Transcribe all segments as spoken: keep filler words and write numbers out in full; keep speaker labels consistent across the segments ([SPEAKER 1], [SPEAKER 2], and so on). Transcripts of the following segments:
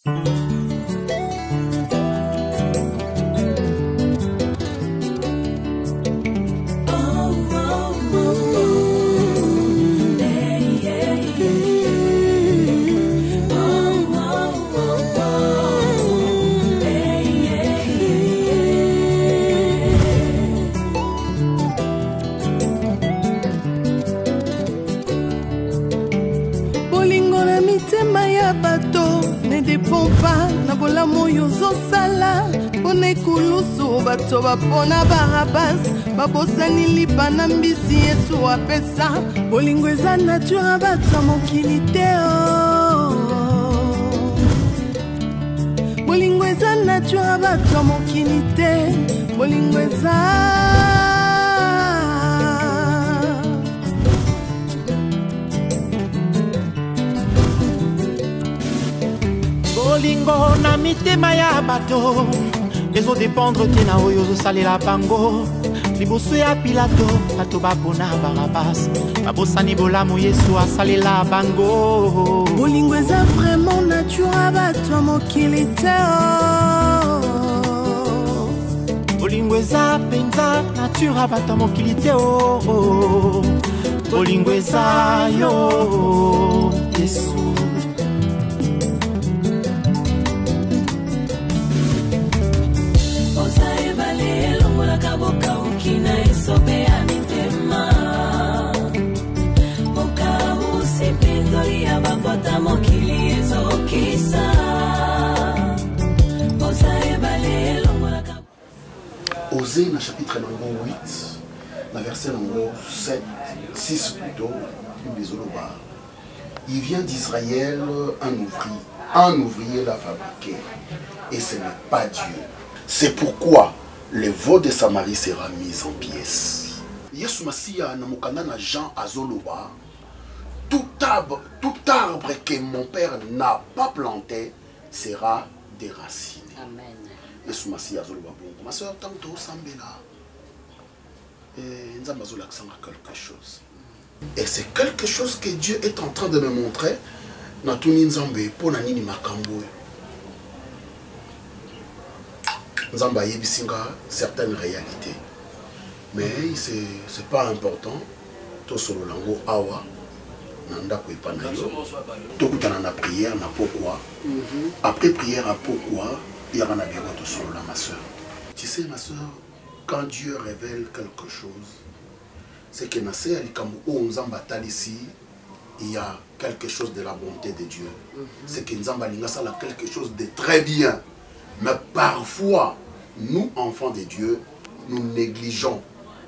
[SPEAKER 1] Toba pona barabas babosani lipa na mbisi Yesu apesa bolingo eza nature bato mokili te bolingo eza nature bato mokili te bolingo eza
[SPEAKER 2] bolingo na mitema ya bato ezo dépendre tina oyo ozosalela bango liboso ya Pilato bato bapona Barabas babosani bolamu Yesu asalela bango
[SPEAKER 1] bolingo eza vraiment nature bato mokili te
[SPEAKER 2] bolingo eza penza nature bato mokili te bolingo eza yo Yesu.
[SPEAKER 3] Osée, dans chapitre numéro huit, dans verset numéro sept, six plutôt, il vient d'Israël un ouvrier, un ouvrier l'a fabriqué, et ce n'est pas Dieu. C'est pourquoi le veau de Samarie sera mis en pièces. Yesu Masia namukana na Jean Azoloba, tout arbre, tout arbre que mon père n'a pas planté sera déraciné.
[SPEAKER 4] Amen.
[SPEAKER 3] Yesu Masia Azoloba bongo. Ma soeur, tant que tu sambela, nous avons quelque chose. Et c'est quelque chose que Dieu est en train de me montrer. Natuni nzambe pona nini makambo. Nzamba yebisinga certaines réalités. Mais c'est pas important. To solo lango awa nanda ko ipana yo. To kutana na prière na pourquoi. Après prière à pourquoi, il y a un abiro to solo la ma soeur. Tu sais ma soeur, quand Dieu révèle quelque chose, c'est que nase alikamu o nzamba talisi, il y a quelque chose de la bonté de Dieu. C'est que nzamba linga sala quelque chose de très bien. Mais parfois, nous, enfants de Dieu, nous négligeons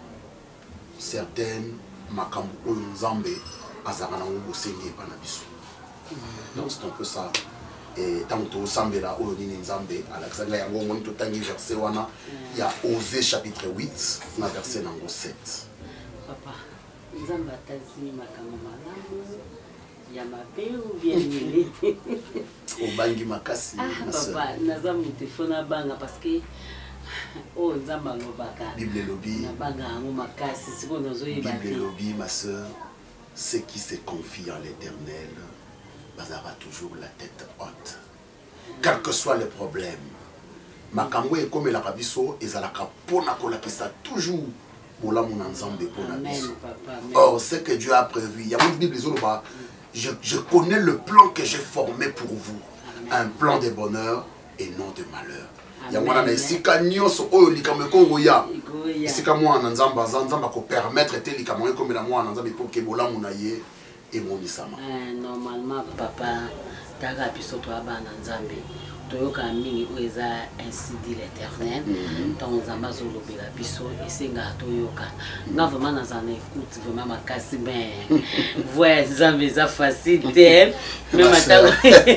[SPEAKER 3] certaines makambo nzambe azakana ngosenge pana biso. Donc c'est un peu ça. Et tant que sambela o nini nzambe alakisanga yango moni to tangi verset wana il y a Osée chapitre huit na verset nango sept.
[SPEAKER 4] Papa, nzambe atazi makambo malamu ya mabe ou bien nini?
[SPEAKER 3] Obangi makasi
[SPEAKER 4] ma soeur. Papa, naza mutefona banga parce que oh nzamba lobaka.
[SPEAKER 3] Bible lobi.
[SPEAKER 4] Na banga ngo makasi siko nozo yeba.
[SPEAKER 3] Bible lobi ma soeur, ceux qui se confient en l'Éternel bazara toujours la tête haute. Quel que soit le problème. Makambo e comme la kabiso ezalaka pona kolakisa toujours bolamu na nzambe pona biso. Or ce que Dieu a prévu, il y a une Bible zoloba. Je, je connais le plan que j'ai formé pour vous. Amen. Un plan de bonheur et non de malheur. Il y a moi isika nyonso oyo likamwe ko ngoya. Isika moi na nzamba nzamba ko permettre te likamwe comme la moi na nzamba pour que bolamu na ye et mon isama.
[SPEAKER 4] Normalement papa taga biso to abana nzambe. Toyoka mingi oeza ainsi dit l'Éternel. Tant nzamba zolobela biso esenga toyoka. Na vraiment na zana écoute vraiment makasi ben. Voix nzambe za facile même ata.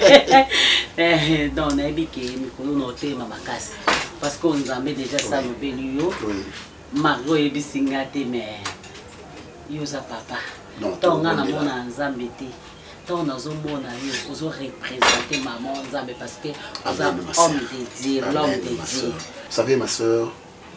[SPEAKER 4] Eh donc na biki mikolo no tema makasi. Parce que nzambe déjà ça me beli yo. Mario ebisinga te mais yo za papa. Donc na mona nzambe te. On a représenté maman Nzambe parce que nous sommes homme de Dieu, l'homme de Dieu.
[SPEAKER 3] Vous savez ma soeur,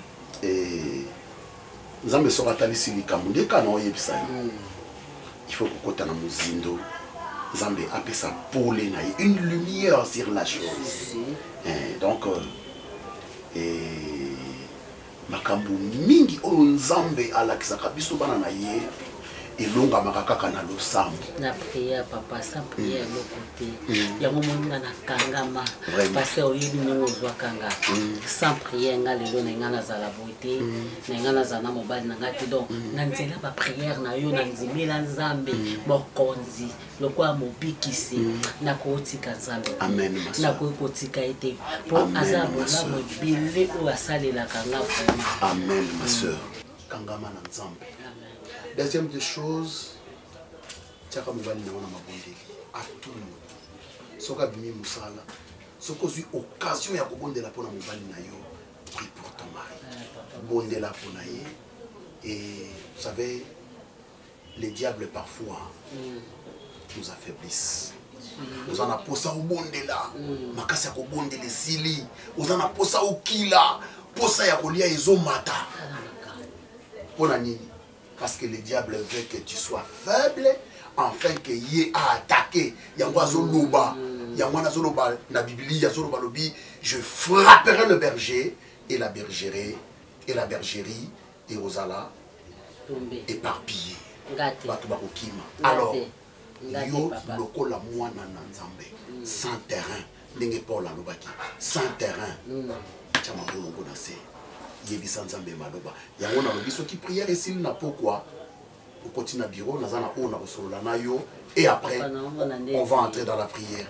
[SPEAKER 3] Nzambe sera talisi likambo ndeka na oyebisa. Il faut kokota na muzindo Zambé appelle ça polé naïe, une lumière sur la chose. Et donc, euh, et makambu mingi o Zambé ala kisaka biso bana naïe et longa makaka na lo sambu.
[SPEAKER 4] Na prière papa sans prière le côté. Ya momo na kangama parce que oyebi nongo zwa kanga. Sans prière nga lelo na nga na zala beauté, na nga na zana mobali na ngati donc na nzela ba prière na yo na nzimela Nzambe bokonzi lokwa mobikisi na kotika Nzambe.
[SPEAKER 3] Amen.
[SPEAKER 4] Na kotika ete pour azabu la mobile o asalela kanga vraiment.
[SPEAKER 3] Amen ma sœur. Kangama na Nzambe. Deuxième des choses, tiaka mobali na wana mabondeli à tout le monde. Soka bimi musala, soko zui occasion ya kobondela pona mobali na yo, prie pour ton mari. Bondela pona ye. Et vous savez, les diables parfois nous affaiblissent. Nous en avons posa au bondela, makasi ya kobondela sili, nous en avons posa au kila, posa ya kolia ezomata. Pona nini? Parce que le diable veut que tu sois faible, afin que y a attaqué. Yangwa zoloba, yangwa zoloba na Bibli, yazoloba lobi, je frapperai le berger et la bergerie et la bergerie et osala éparpillé. Alors, yo loko la mwana na Nzambe, sans terrain, ndenge Paul alobaki, sans terrain. Chama bolongo na se. Yebisa Nzambe maloba yango na lobiso ki prière esili na pourquoi on continue à bureau nazana on a resolola na yo et après on va entrer dans la prière.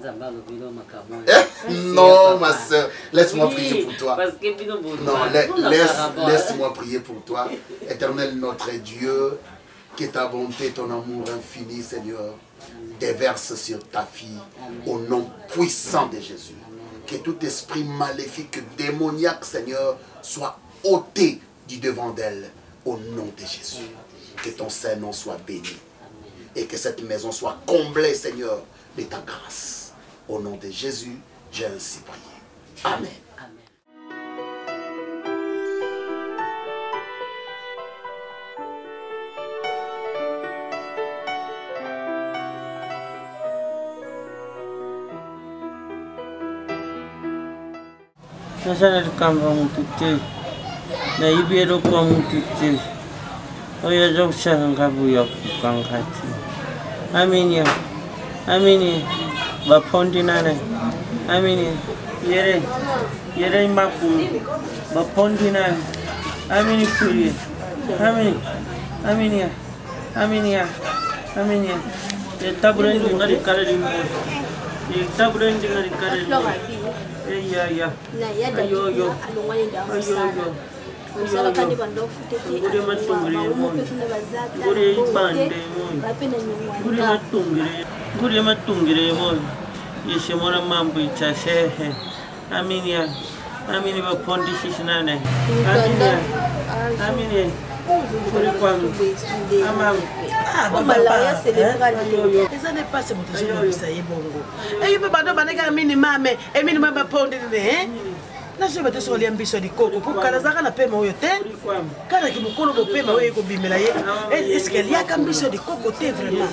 [SPEAKER 3] Eh? Non ma soeur, laisse-moi prier pour toi. Non, laisse laisse-moi prier pour toi. Éternel notre Dieu, que ta bonté, ton amour infini Seigneur déverse sur ta fille au nom puissant de Jésus. Que tout esprit maléfique, démoniaque, Seigneur, soit ôté du devant d'elle au nom de Jésus. Que ton Saint-Nom soit béni. Et que cette maison soit comblée, Seigneur, de ta grâce. Au nom de Jésus, j'ai ainsi prié. Amen.
[SPEAKER 5] Nasana likamba mutute na ibero kwa mutute oya jokusha ngabuya kukangati aminia amini bapondi nane amini yere yere maku bapondi nane amini suri amini aminia aminia aminia taburendi ngari kareli mo taburendi ngari kareli iya iya ayo yo ayo yo Usalakani bando futete. Ngure matungire mo. Ngure ibande mo. Ngure matungire. Ngure matungire mo. Yeshe mona mambo ichashehe. Aminia. Amini bapondi shishinane. Aminia. Aminia. Ngure kwangu. Amam. Ah,
[SPEAKER 1] malaya célébral. Ça n'est pas ce moto je ça y bongo. Et il bado baneka mini mame, et mini mame bapondi hein. Na je vais sur l'ambition du coco pour que les arana paiement au thé. Quand il me colle au paiement au bimelaye. Est-ce qu'il y a qu'ambition du coco thé vraiment?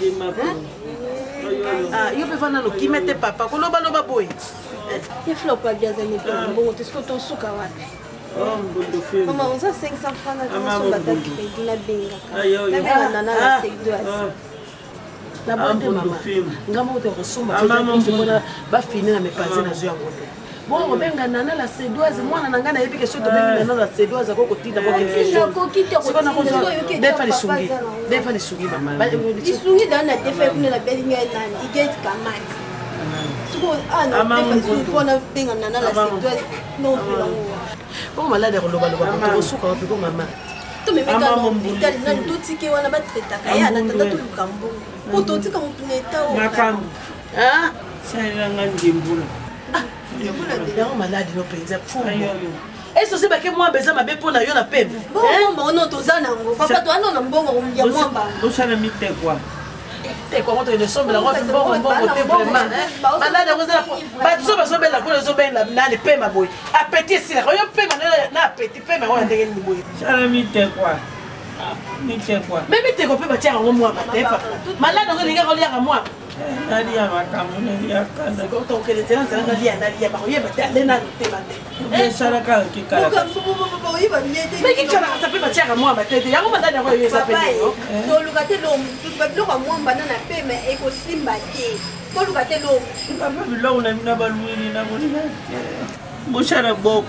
[SPEAKER 1] Ah, il peut vendre nos qui mettent papa. Qu'on a balo baboy.
[SPEAKER 6] Il faut pas bien zani bon. Tu sais ton souka wapi? Maman, on a cinq cents francs na son bataki pe dina benga. Na na na la sedoise.
[SPEAKER 1] La bonne maman. Ngamo te resomba. Je bona ba finir na me passer na zo ya ngoto. Bon, on benga nana la sédoise, moi nana na yebi que soto benga nana la sédoise ko kotinda ko quelque chose. C'est qu'on a besoin defa les sungi. Defa les sungi maman.
[SPEAKER 6] Les sungi dans la defa kuna la belinga nani, il get kamat. Suko ah na defa les sungi pour na benga nana la sédoise. Non violon.
[SPEAKER 1] Bon malade ko loba loba ko suka ko maman.
[SPEAKER 6] To me meka no hospital na ndoti ke wana ba traiter kaya na tata to lukambo. Ko to tika mutu neta o.
[SPEAKER 5] Makam.
[SPEAKER 1] Ah,
[SPEAKER 5] c'est nga ndimbula.
[SPEAKER 1] D'ailleurs malade no penza fou. Et ce c'est pas que moi besoin ma bepo na yo na pembe.
[SPEAKER 6] Bon bon non to za nango. Papa to ano na mbongo ya mwamba.
[SPEAKER 5] Nous ça na mite quoi.
[SPEAKER 1] Et comment tu ne sommes la robe bon bon côté vraiment. Malade vous la ba so ba so bela ko so bela na le pemba boy. Appétit si la yo pemba na appétit pemba wa ndenge ni boy.
[SPEAKER 5] Ça na mite quoi. Mite quoi.
[SPEAKER 1] Même te ko pemba tia ngo moi ba te pa. Malade ngo linga ko lia moi.
[SPEAKER 5] nalia makambo nalia kanda
[SPEAKER 1] tokele tena tena nalia nalia bakoyeba te alena te bande
[SPEAKER 5] esalaka kikala
[SPEAKER 1] meki kana sape batiaka mwa batete yango mandani yango yesa pe
[SPEAKER 6] toluka te lo mosusu babiloko mwamba na na pema ekosimba te toluka te lo
[SPEAKER 5] papa biloko na mina baluini na bolinga bosala boko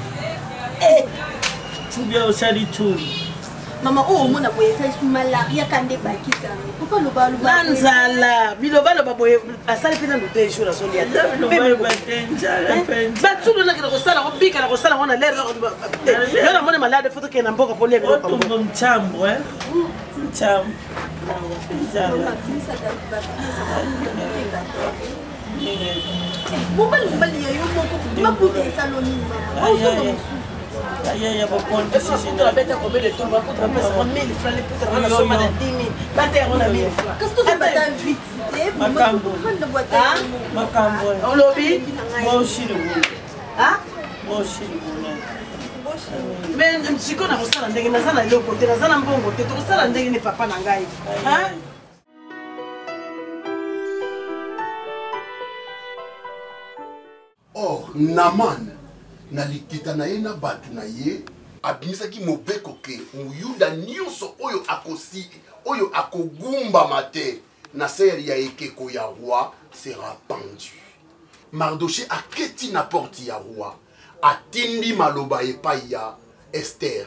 [SPEAKER 5] ubia osali tuli
[SPEAKER 6] mama o mona boye sa sumala ya kande bakisa pourquoi lo ba lo ba
[SPEAKER 1] nzala biloba lo ba boye asali pena lo te jour so lia
[SPEAKER 5] pe batenjala penja
[SPEAKER 1] batulu na ko sala ko bika na ko sala wana lero yo na mona malade foto ke na mboka pole bilo
[SPEAKER 5] ko ko mchambo eh mchambo nzala
[SPEAKER 6] mobali mobali yo moko mapude saloni mama
[SPEAKER 5] Aïe, aïe, bonne décision.
[SPEAKER 1] La bête a combien de tours? On va mettre mille francs, les putres, on a somme de dix mille. Bâtère, on a mille francs.
[SPEAKER 6] Qu'est-ce que tu vas vite?
[SPEAKER 5] Macambo. Macambo.
[SPEAKER 1] On lobby?
[SPEAKER 5] Moi aussi, le boulot.
[SPEAKER 1] Hein?
[SPEAKER 5] Moi aussi, le boulot.
[SPEAKER 1] Mais je connais pas ça, je ne sais pas l'autre côté, je ne sais pas bon côté, je ne sais pas papa Nangaï. Hein?
[SPEAKER 3] Or, Naman. Na likita na ye na batu na ye abimisaki mobeko ke muyuda nyonso oyo akosi oyo akogumba mate na seri ya ekeko ya roi sera pendu. Mardoché aketi na porte ya roi atindi maloba epai ya Esther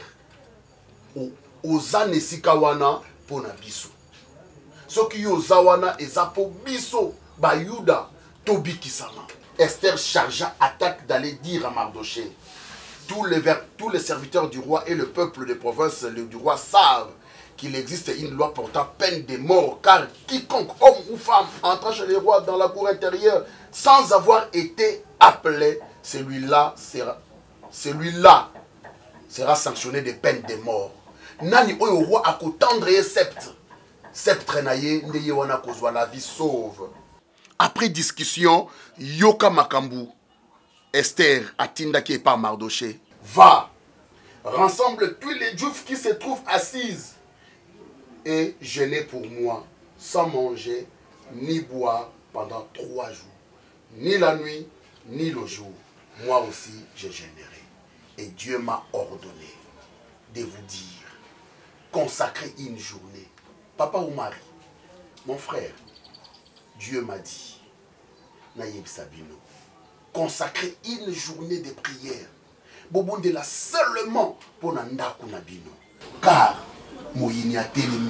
[SPEAKER 3] oza nesika wana pona biso soki yo oza wana eza po biso bayuda tobikisama. Esther chargea attaque d'aller dire à Mardoché. Tous les, tous les serviteurs du roi et le peuple des provinces du roi savent qu'il existe une loi portant peine de mort, car quiconque, homme ou femme, entrant chez les rois dans la cour intérieure sans avoir été appelé, celui-là sera, celui-là sera sanctionné de peine de mort. Nani oyo roi akotendre ye sceptre, sceptre na ye ndeye wana kozwa la vie sauve. Après discussion, Yoka Makambu, Esther Atinda qui est par Mardoché, va, rassemble tous les juifs qui se trouvent assises et jeûner pour moi, sans manger ni boire pendant trois jours, ni la nuit, ni le jour. Moi aussi, je jeûnerai. Et Dieu m'a ordonné de vous dire, consacrez une journée. Papa ou Marie, mon frère, Dieu m'a dit, Naïb Sabino, consacrer une journée de prière. Bobon de la seulement pour Nandaku Nabino. Car Moïni a télémi.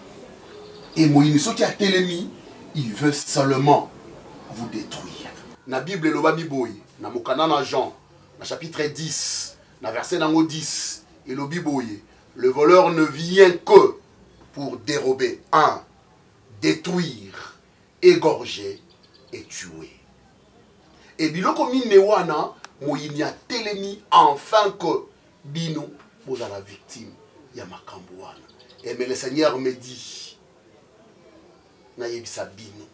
[SPEAKER 3] Et Moïni, ce qui a télémi, il veut seulement vous détruire. Na Bible le Babi Boy, na Mokana na Jean, na chapitre dix, na verset nango dix, et le Biboye, le voleur ne vient que pour dérober, un, détruire, égorger et tuer. Et biloko mine wana moyini a telemi enfin que bino vous êtes la victime ya makambo wana. Et mais le Seigneur me dit na yebisa bino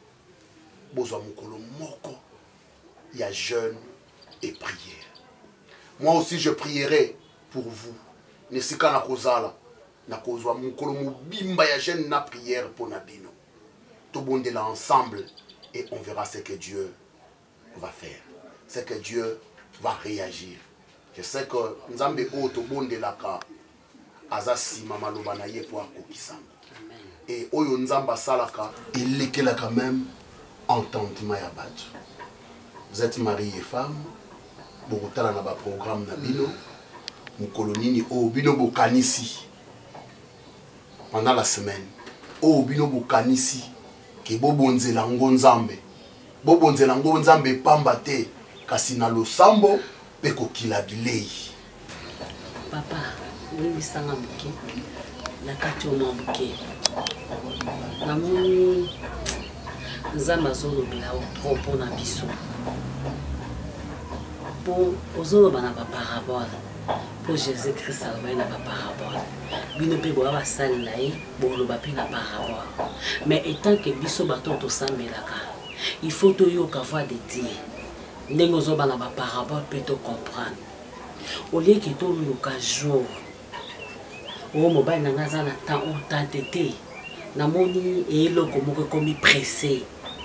[SPEAKER 3] bozwa mukolo moko ya jeûne et prière. Moi aussi je prierai pour vous. Nesika na kozala na kozwa mukolo mobimba ya jeûne na prière pour na bino. Tout bon de là ensemble et on verra ce que Dieu va faire. C'est que Dieu va réagir. Je sais que Nzambe Oto bon de la ka azasi mama lobana ye pour akokisanga. Et oyo Nzamba salaka il est là quand même entendement ya batu. Vous êtes mari et femme, beaucoup tala na ba programme na bino, mukolonini o bino bokanisi pendant la semaine. O bino bokanisi ke bobonzela ngo Nzambe. Bobonzela ngo Nzambe pamba te kasi na losambo pe kokila bilei.
[SPEAKER 4] Papa, oui bisanga muke. Na kati o muke. Na moni Nzambe azolobela o trop na biso. Bon, ozoloba na ba parabole. Pour Jésus-Christ aloba na ba parabole. Bino pe bo ba salela ye, bo loba pe na parabole. Mais étant que biso bato to sambelaka, il faut to yo ka voix de Dieu. Ndenge ozoba na ba parabole pe to comprendre. Au lieu que to luka jour. O mobile na ngaza na temps o tantete. namoni eloko moko komi pressé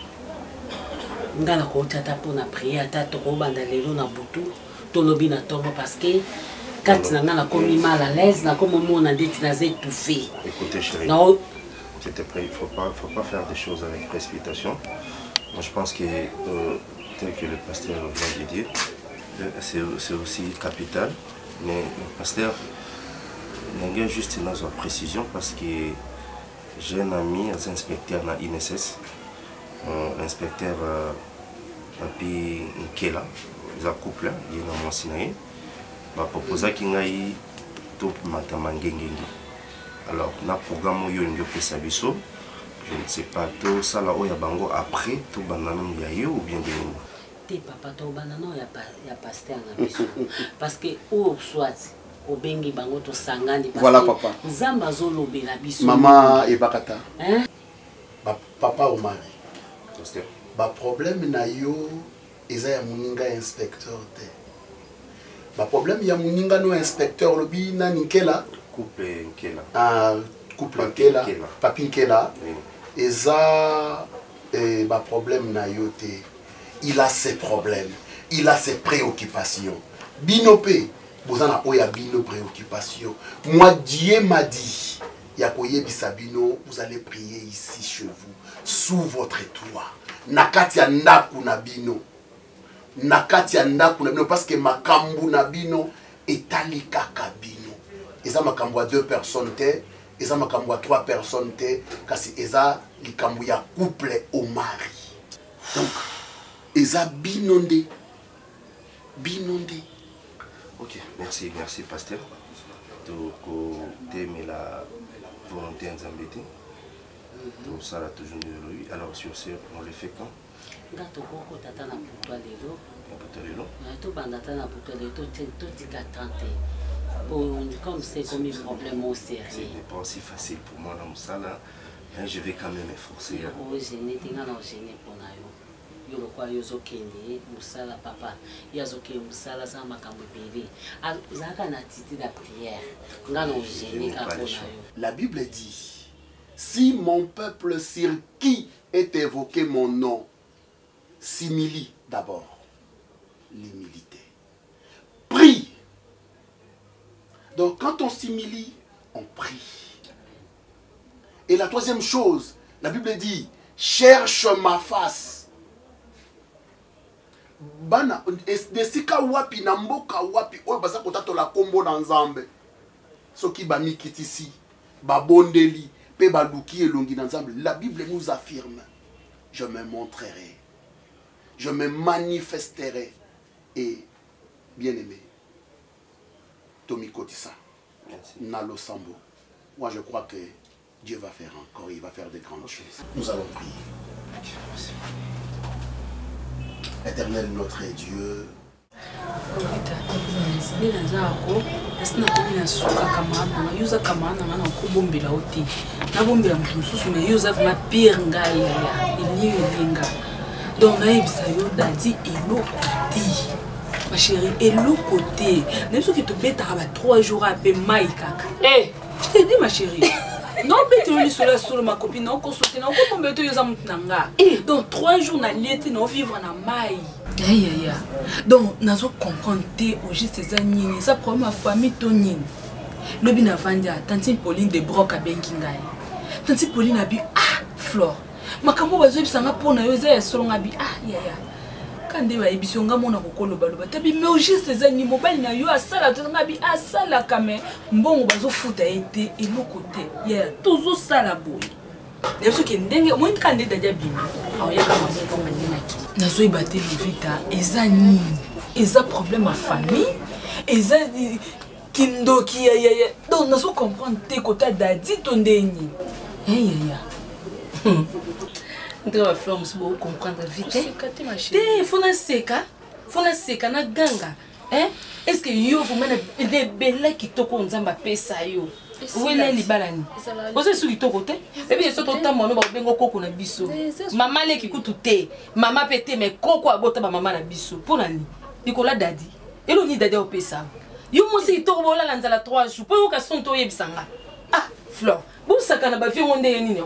[SPEAKER 4] ngala ko tata pour na prier ata to ko banda lelo na butu to lobi na tongo parce que quand na ngala komi mal à l'aise na comme mon a dit na étouffé.
[SPEAKER 7] Écoutez chérie.
[SPEAKER 4] Non,
[SPEAKER 7] c'était prêt, il faut pas faut pas faire des choses avec précipitation. Moi je pense que euh, tel que le pasteur vient de dire, c'est aussi capital mais le pasteur il y a juste une autre précision parce que j'ai un ami, un inspecteur dans I N S S, un inspecteur Papi Nkela, ils ont couple, il est dans mon Sinaï, il m'a proposé qu'il y ait tout matamangengenge. Alors, dans le programme où il y a une sabiso, je ne sais pas, tout ça là où il y a bango après, tout banana il y a ou bien des mots.
[SPEAKER 4] T'es papa, tout banana il y a pasteur dans le biso. Parce que, ou soit, obengi bango to sangani
[SPEAKER 3] voilà papa
[SPEAKER 4] nzamba zolobela biso
[SPEAKER 3] mama ebakata
[SPEAKER 4] hein
[SPEAKER 3] ba papa o mari ba problème na yo eza ya muninga inspecteur te ba problème ya muninga no inspecteur lobi na Nkela
[SPEAKER 7] couple Nkela
[SPEAKER 3] ah couple Nkela papi Nkela eza eh, ba problème na yo te il a ses problèmes il a ses préoccupations binopé bozana oya bino préoccupation. Moi Dieu m'a dit yakoye bisabino vous allez prier ici chez vous sous votre toit. Nakati ya ndaku na bino. Nakati ya ndaku na bino parce que makambu na bino etali kaka bino. Eza makambu à deux personnes te, eza makambu à trois personnes te kasi eza likambu ya couple au mari. Donc eza binonde binonde.
[SPEAKER 7] Ok, merci, merci pasteur. Donc, t'aimes la volonté en Zambété. Donc, ça a toujours de lui. Alors, sur ce, on le fait quand?
[SPEAKER 4] Gato koko tata na puto lelo.
[SPEAKER 7] Puto lelo.
[SPEAKER 4] To banda tata na puto lelo to to tika tante. Bon, comme c'est comme un problème au sérieux.
[SPEAKER 7] Ce n'est pas aussi facile pour moi dans ça là. Je vais quand même m'efforcer.
[SPEAKER 4] Oh, je n'ai pas gêné pour nayo. Yo kwa yozo kende musala papa yazo ke musala za makambo bébé azaka na titi la prière ngano gêné ka pona yo.
[SPEAKER 3] La Bible dit si mon peuple sur qui est évoqué mon nom s'humilie d'abord l'humilité prie. Donc quand on s'humilie on prie. Et la troisième chose la Bible dit cherche ma face. Bana desika wapi na mboka wapi oyo baza kotato la kombo na nzambe soki ba mikitisi ba bondeli pe ba luki elongi na nzambe. La Bible nous affirme je me montrerai je me manifesterai et bien aimé Tommy Kotissa Nalo Sambo, moi je crois que Dieu va faire encore, il va faire des grandes choses. Nous allons prier. Merci. Éternel notre Dieu.
[SPEAKER 8] Ma chérie, et l'autre côté, même si tu te bêtes à trois jours à paix maïka. Eh, je t'ai dit ma chérie. Non, mais tu es sur sur ma copine, non, consulter, non, comment tu es en nanga. Donc trois jours na liété, non vivre na maï. Aïe aïe aïe. Donc nous avons compris au juste ces années, ça pour ma famille tonine. Le bina vandia, tante Pauline de Broc à Benkingaï. Tante Pauline a bu ah Flore. Ma kambo bazo sanga pour na yoza selon abi ah aïe aïe. Quand des baïbisons gamona kokolo baloba tabi mais au juste ces animaux bali na yo asala tanga bi asala kame mbongo bazo futa été et l'autre côté yeah toujours sala boy les ceux qui ndenge moi candidat dia bino aoya kama mbongo mandina ki nazo ibate vita eza nini eza problème à famille eza kindoki ya ya donc nazo comprendre te kota dadi tondeni hey ya
[SPEAKER 9] Ndra va faire musubo comprendre vite. Te fona seka, fona seka na ganga. Hein? Est-ce que yo vous mena des belles qui toko nzamba pesa yo? Wele libalani. Ozo su ki toko te? Et puis so to tamo no ba bengo koko na biso. Maman le ki kutu te. Maman pété mais koko abota ba maman na biso. Pona ni? Nicolas dadi. Elo ni dadi o pesa. Yo mo se toko bola lanza la trois jours. Po yo ka son to yebisanga. Ah, Flore. Bon sakana ba fi ngonde nini?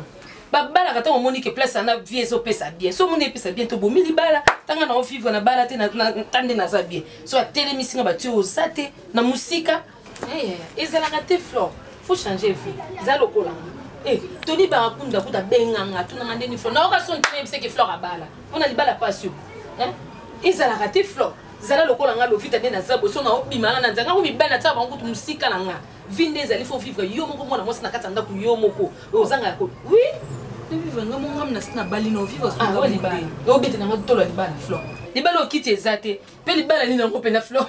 [SPEAKER 9] babala kata omoni ke place ana vie so pesa bien so moni pesa bien to bomi libala tanga na vivre na bala te na tande na za bien so atele misinga batio osate na musika eh ezala kate flor faut changer vie za lokola eh toni ba kunda kuta benganga tuna ngandeni flor na okason tene biseke flor abala pona libala pasio hein ezala kate flor zala lokola nga lovita de na zabo so na obimana na nzanga ko mibana ta bango tu musika na nga vinde ezali faut vivre yo moko mona mwasi na katanga ku yo moko ozanga ko oui de vivre nga mo ngam na sina bali no vivre so nga libala o bete na nga tolo libala flor libala okiti ezate pe libala ni na ngope na flor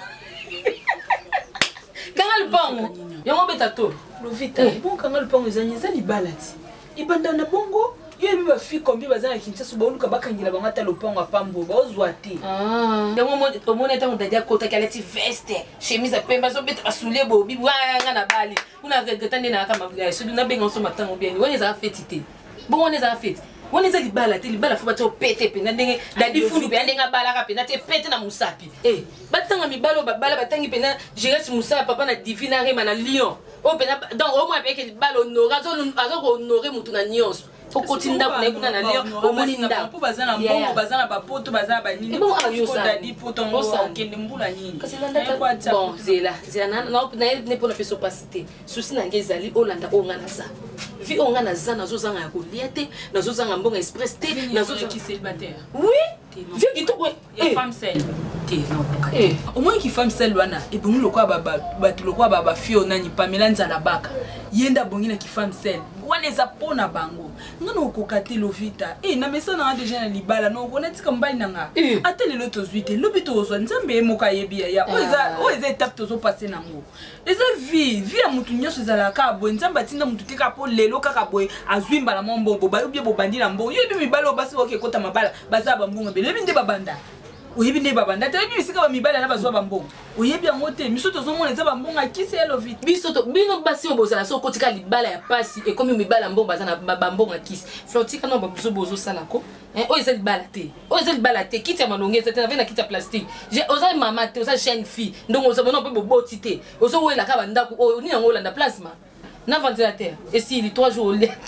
[SPEAKER 9] kanga lpango yango beta to
[SPEAKER 8] lovita bon kanga lpango ezani ezali libala ti ibanda na bongo yo mi ba fi kombi bazana Kinshasa ba oluka bakangila bangata lopango apambo ba ozwa te
[SPEAKER 9] ah yango mo omona ta mudadia kota kala ti veste chemise a pemba so beta basoulier bo bibu nga na bali kuna regreta na kama so na benga so matango bien woni za fetite bon woni za fete woni za libala te libala fo bato pete pe na ndenge dadi fundu be ndenga bala ka pe na te pete na musapi eh batanga mibalo babala batangi pe na Jésus Musa papa na divina rema na lion o pe na donc au moins pe ke libala honora zo azo ko honorer mutu na nyonso okotinda kuna kuna na leo omoni nda
[SPEAKER 8] po bazana mbongo bazana bapoto bazana banini
[SPEAKER 9] bon ayo sa
[SPEAKER 8] dadi poto ngo kende mbula nini
[SPEAKER 9] kasi landa bon zela zela na na ne pona peso pasite susi na ngezali olanda ongana sa vi ongana za nazo zanga ya koliate nazo zanga mbongo express te nazo
[SPEAKER 8] qui célibataire
[SPEAKER 9] oui vi ki to
[SPEAKER 8] et femme seule te non eh au moins qui femme seule wana e bongo lokwa baba bato lokwa baba fio nani Pamela Nzala baka yenda bongina ki femme seule wana za pona bango ngano okokate lovita eh na mesa na déjà na libala no konati kambali nanga atele loto zuite lobito ozwa nzambe moka yebi ya oza oza étape tozo passer nango eza vie vie ya mutu nyoso zala ka bo nzamba tinda mutu tika po lelo kaka boy azwimba la mombo bo ba ubie bo bandila mbo yebi mibalo basi oke kota mabala baza bambunga belebi nde babanda oyebi nde babanda te yebi bisika ba mibala na bazwa bambongo oyebi yango te miso tozomona eza bambonga kisi elo vite
[SPEAKER 9] biso to bino basi obozala so kotika libala ya pasi e komi mibala mbongo bazana bambonga kisi flotika no babuzo bozo salako hein o eza libala te o eza libala te kiti ya malonge te na vena kiti ya plastique j'ai oza mama te oza jeune fille ndongo oza bona pe boboti te ozo wela ka bandako o ni yango olanda plasma na ventilateur et si il trois jours au lit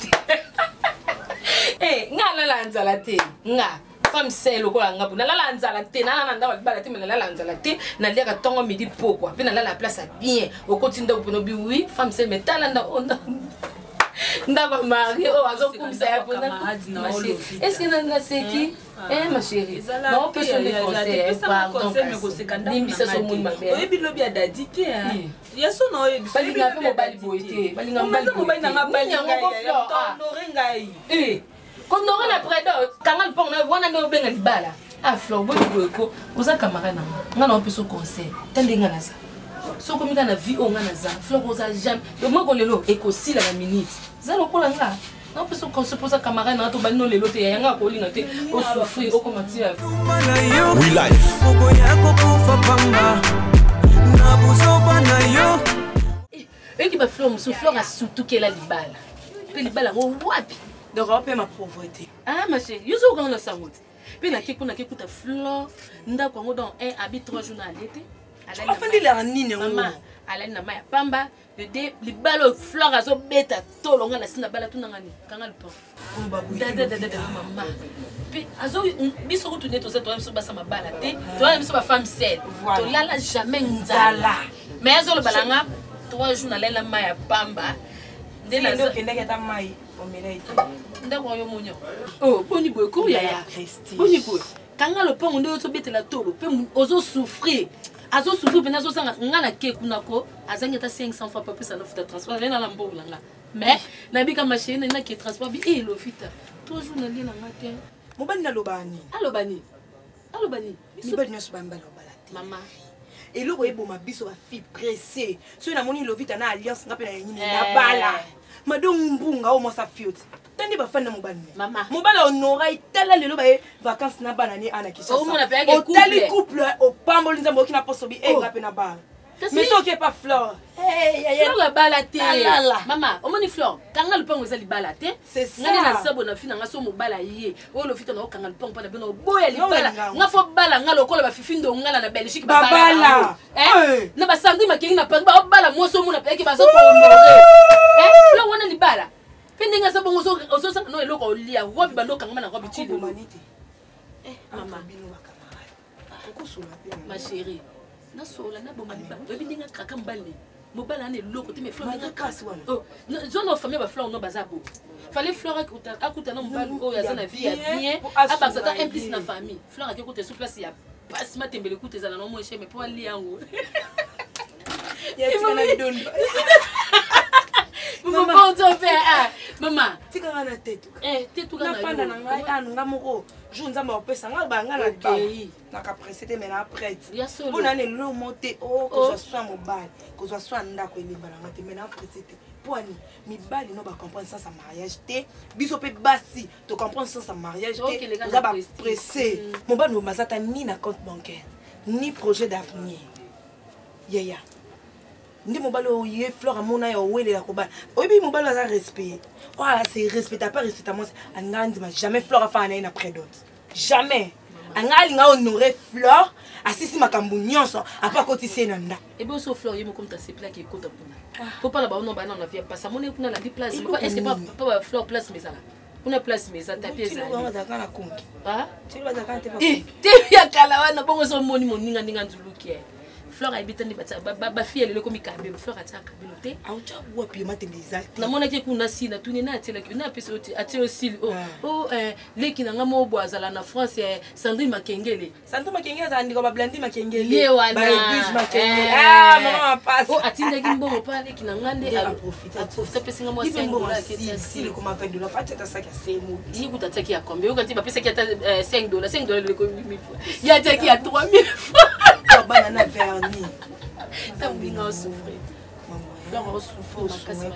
[SPEAKER 9] eh ngala la nzala te nga femme seule okola ngabu na la nzala te na na ndawa libala te mais na la nzala te na liaka tongo midi pokwa pe na la place bien okotinda ko no bi oui femme seule mais talanda onda ndaba mari o azokumisa ya pona est-ce que na seki eh ma chérie non peut se le conseil pardon nimbisa so mun mabe
[SPEAKER 8] oyebi lobi adadi te yeso no oyebi
[SPEAKER 9] bali na pe mobile boite bali na
[SPEAKER 8] mobile na ngabali ngai
[SPEAKER 9] eh comme on a près d'autres quand on prend on a no benga libala ah flor bo ko oza camarade na ngana on peut se conseil tande ngana za so comme ngana vie on ngana za flor oza jamais le mo ko lelo e ko sila na minute za lokola nga on peut se conseil posa camarade na to banno lelo te yanga ko linga te o souffrir o commentir
[SPEAKER 10] we life okoya ko kufa pamba na buzo bana yo
[SPEAKER 9] e ki ba flor muso flor a surtout que la libala pe libala ngo wapi
[SPEAKER 8] donc on peut ma pauvreté
[SPEAKER 9] ah ma chérie yo zo ngana sangote pe na ke kuna ke kuta flor ndako ngo dans un habit trois jours na l'été
[SPEAKER 8] ala afandi la nini
[SPEAKER 9] mama ala na maya pamba de de libalo flor azo beta tolo ngana sina bala tuna ngani kanga le pont da da da da mama pe azo biso ko tuneto za to biso basa mabala te to biso ba femme seule to lala jamais nzala mais azo le balanga trois jours na lela maya pamba
[SPEAKER 8] de la zo kendeke ta mai
[SPEAKER 9] ndako yo monyo oh boni boy ko ya ya boni boy kanga le pont ndo zo betela tolo pe ozo souffrir azo souffrir pena zo sanga ngana ke kunako azanga ta cinq cents fois plus ça ne fait transport na la mbo langa mais na bika machine na ki transport bi e lo fita toujours na lela ngate
[SPEAKER 8] mobani na lobani
[SPEAKER 9] alobani alobani
[SPEAKER 8] mi badi nyoso bamba lobala
[SPEAKER 9] mama
[SPEAKER 8] et le boye boma biso ba fille pressée so na moni lovita na alliance ngape na yini na bala madon mbunga o mo sa fiot tandi ba fanda mobani
[SPEAKER 9] mama
[SPEAKER 8] mobala onora itala lelo ba vacances na bana ni ana kisasa
[SPEAKER 9] o mona pe ke
[SPEAKER 8] couple couple o pambo linza mo kina poso bi e ngape na bala mais so ke pas fleur
[SPEAKER 9] hey fleur la bala te mama o moni fleur kanga le pango za li bala te
[SPEAKER 8] c'est ça
[SPEAKER 9] ngani na sabo na fina ngaso mo bala ye o lo fita na o kanga le pango pa na bino boya li bala nga fo bala ngalo kola ba fifindo ngala na Belgique ba
[SPEAKER 8] bala
[SPEAKER 9] eh na ba sandi makingi na pa ba bala mo so mo na pe ke ba so ko honorer eh fleur wana li bala Pendinga sa bongo ozo sa no eloko olia. Robi bando kangama na robi tilo.
[SPEAKER 6] Eh, maman bino wa camarade. Oko sola pe.
[SPEAKER 9] Ma chérie. Na sola na bongo liba. Robi ndinga kaka mbali. Mobala ne loko te me fleur na kasi wana. Oh, zone famille ba fleur no bazabo. Fallait fleur akuta akuta na mbali o ya zana vie bien. Aba ça implique na famille. Fleur a écouté sur place ya passe ma tembele écoute za na no mo chez mais pour ali yango.
[SPEAKER 6] Ya tina don.
[SPEAKER 9] Maman, on t'en fait ah. Maman,
[SPEAKER 6] tu as la tête.
[SPEAKER 9] Eh, tu as
[SPEAKER 6] la tête. Na ngai anu ngamoko. Je nzamba opesa nga ba nga na ba. Na ka précéder mais na après. Bona ne lo monter oh que je sois mobile, que je sois ndako elibala ngate mais na précéder. Poani, mi bali no ba comprendre ça sa mariage té. Biso pe basi, to comprendre ça sa mariage té. Tu vas pressé. Mon ba no mazata ni na compte bancaire, ni projet d'avenir. Yaya. Ndi mobalo yé fleur amona yo wele la koba obi mobalo a respect voilà c'est respecte pas respecte moi angandi ma jamais fleur afa na ina près d'autres jamais angali nga honorer fleur asisi makambu nyonso apa kotisi na nda
[SPEAKER 9] et bon so fleur yemo comme ta c'est plat qui kota pona faut pas là ba on ba na na vie pas mona kuna la di place est-ce que pas pas fleur place mais ça kuna place mais ça tapis ça
[SPEAKER 6] on va d'accord na kongi
[SPEAKER 9] ah
[SPEAKER 6] tu vas d'accord te pas
[SPEAKER 9] eh te ya kala wana bongo so moni moninga ninga nzuluki fleur habitani ba ba fille elle comme kabelo fleur ataka kabelote
[SPEAKER 6] aucha wa pima tembeza
[SPEAKER 9] na mona ke kuna sina tuni na atela ki na pesa ati aussi oh oh eh leki na ngamo boazala na France Sandrine Makengele
[SPEAKER 6] Sandrine Makengele za ndiko ba blandi Makengele
[SPEAKER 9] ye wana
[SPEAKER 6] ba Edwige Makengele ah maman passe
[SPEAKER 9] oh atinda kimbo pa leki na ngande a profiter profiter pesa ngamo cinq dollars
[SPEAKER 6] ki si le comment vingt dollars fa tata ça ki semo
[SPEAKER 9] ni kutataki ya combien ukati ba pesa ki ata cinq dollars cinq dollars le ko mille fois ya taki ya trois mille fois
[SPEAKER 6] banana vernis.
[SPEAKER 9] Ça me a souffert. Fleur souffre.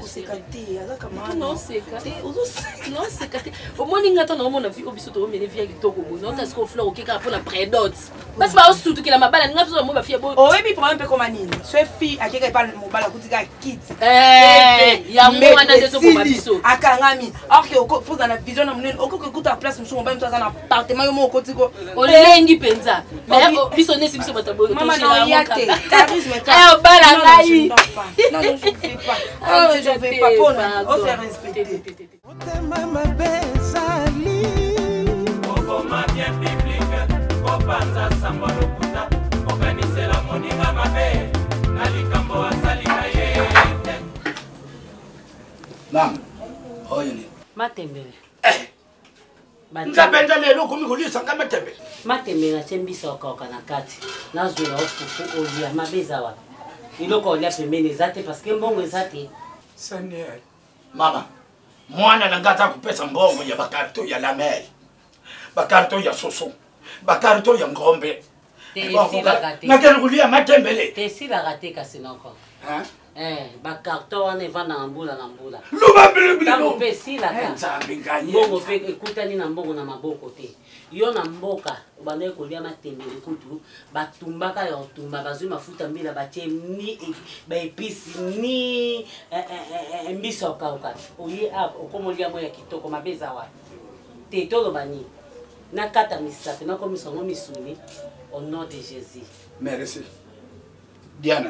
[SPEAKER 9] Non, c'est caté. Non, c'est caté. Au moins, il y a un moment où on a vu au mais les filles qui toquent au bout. Non, parce qu'on fleur au qui a pour la prédote. Parce que c'est tout qui la mabala. N'a pas besoin de faire.
[SPEAKER 6] Oh oui, mais pour un peu comme Anine. Ce fille à qui elle parle mon bala kuti ka kit.
[SPEAKER 9] Eh, il y a moins de deux pour ma biso.
[SPEAKER 6] Akangami. Alors que faut dans la vision na mnen. Oko que kuta place monsieur mon ba mtwa na appartement yo mo koti ko.
[SPEAKER 9] Olengi penza. Mais biso ne si biso batabo.
[SPEAKER 6] Maman na yate. Charisme.
[SPEAKER 9] Eh, bala ngai.
[SPEAKER 6] Non, non, je ne fais pas. Ah, je ne fais pas. Pour on fait respecter.
[SPEAKER 3] Maman, oyeni.
[SPEAKER 4] Matembele.
[SPEAKER 3] Eh. Nzapenda lelo kumi kulisa ngama tembele.
[SPEAKER 4] Matembele tembisa okoka na kati. Nazula ofufu olia mabeza wa. Iloko olia pembeni zate parce que mbongo ezate.
[SPEAKER 3] Seigneur. Mama, mwana nangata kupesa mbongo ya bakarto ya lamel. Bakarto ya soso. Bakarto ya ngombe.
[SPEAKER 4] Tesi la gâté.
[SPEAKER 3] Nakele kulia matembele.
[SPEAKER 4] Tesi la gâté kasinoko.
[SPEAKER 3] Hein?
[SPEAKER 4] Eh, bakarto wana vana na mbula na mbula.
[SPEAKER 3] Luba bilibili.
[SPEAKER 4] Tango pesi la ka.
[SPEAKER 3] Nzambi nganye.
[SPEAKER 4] Mbongo pe ekutani na mbongo na maboko te. Yo na mboka bana kolia matembele kutu batumbaka ya tumba bazui mafuta mbila batie ni ba épices ni mbiso kauka. Oyi ap okomolia moya kitoko mabeza wa. Te tolo bani. Na kata misape na komiso ngo misuni au nom de Jésus.
[SPEAKER 3] Merci. Diana.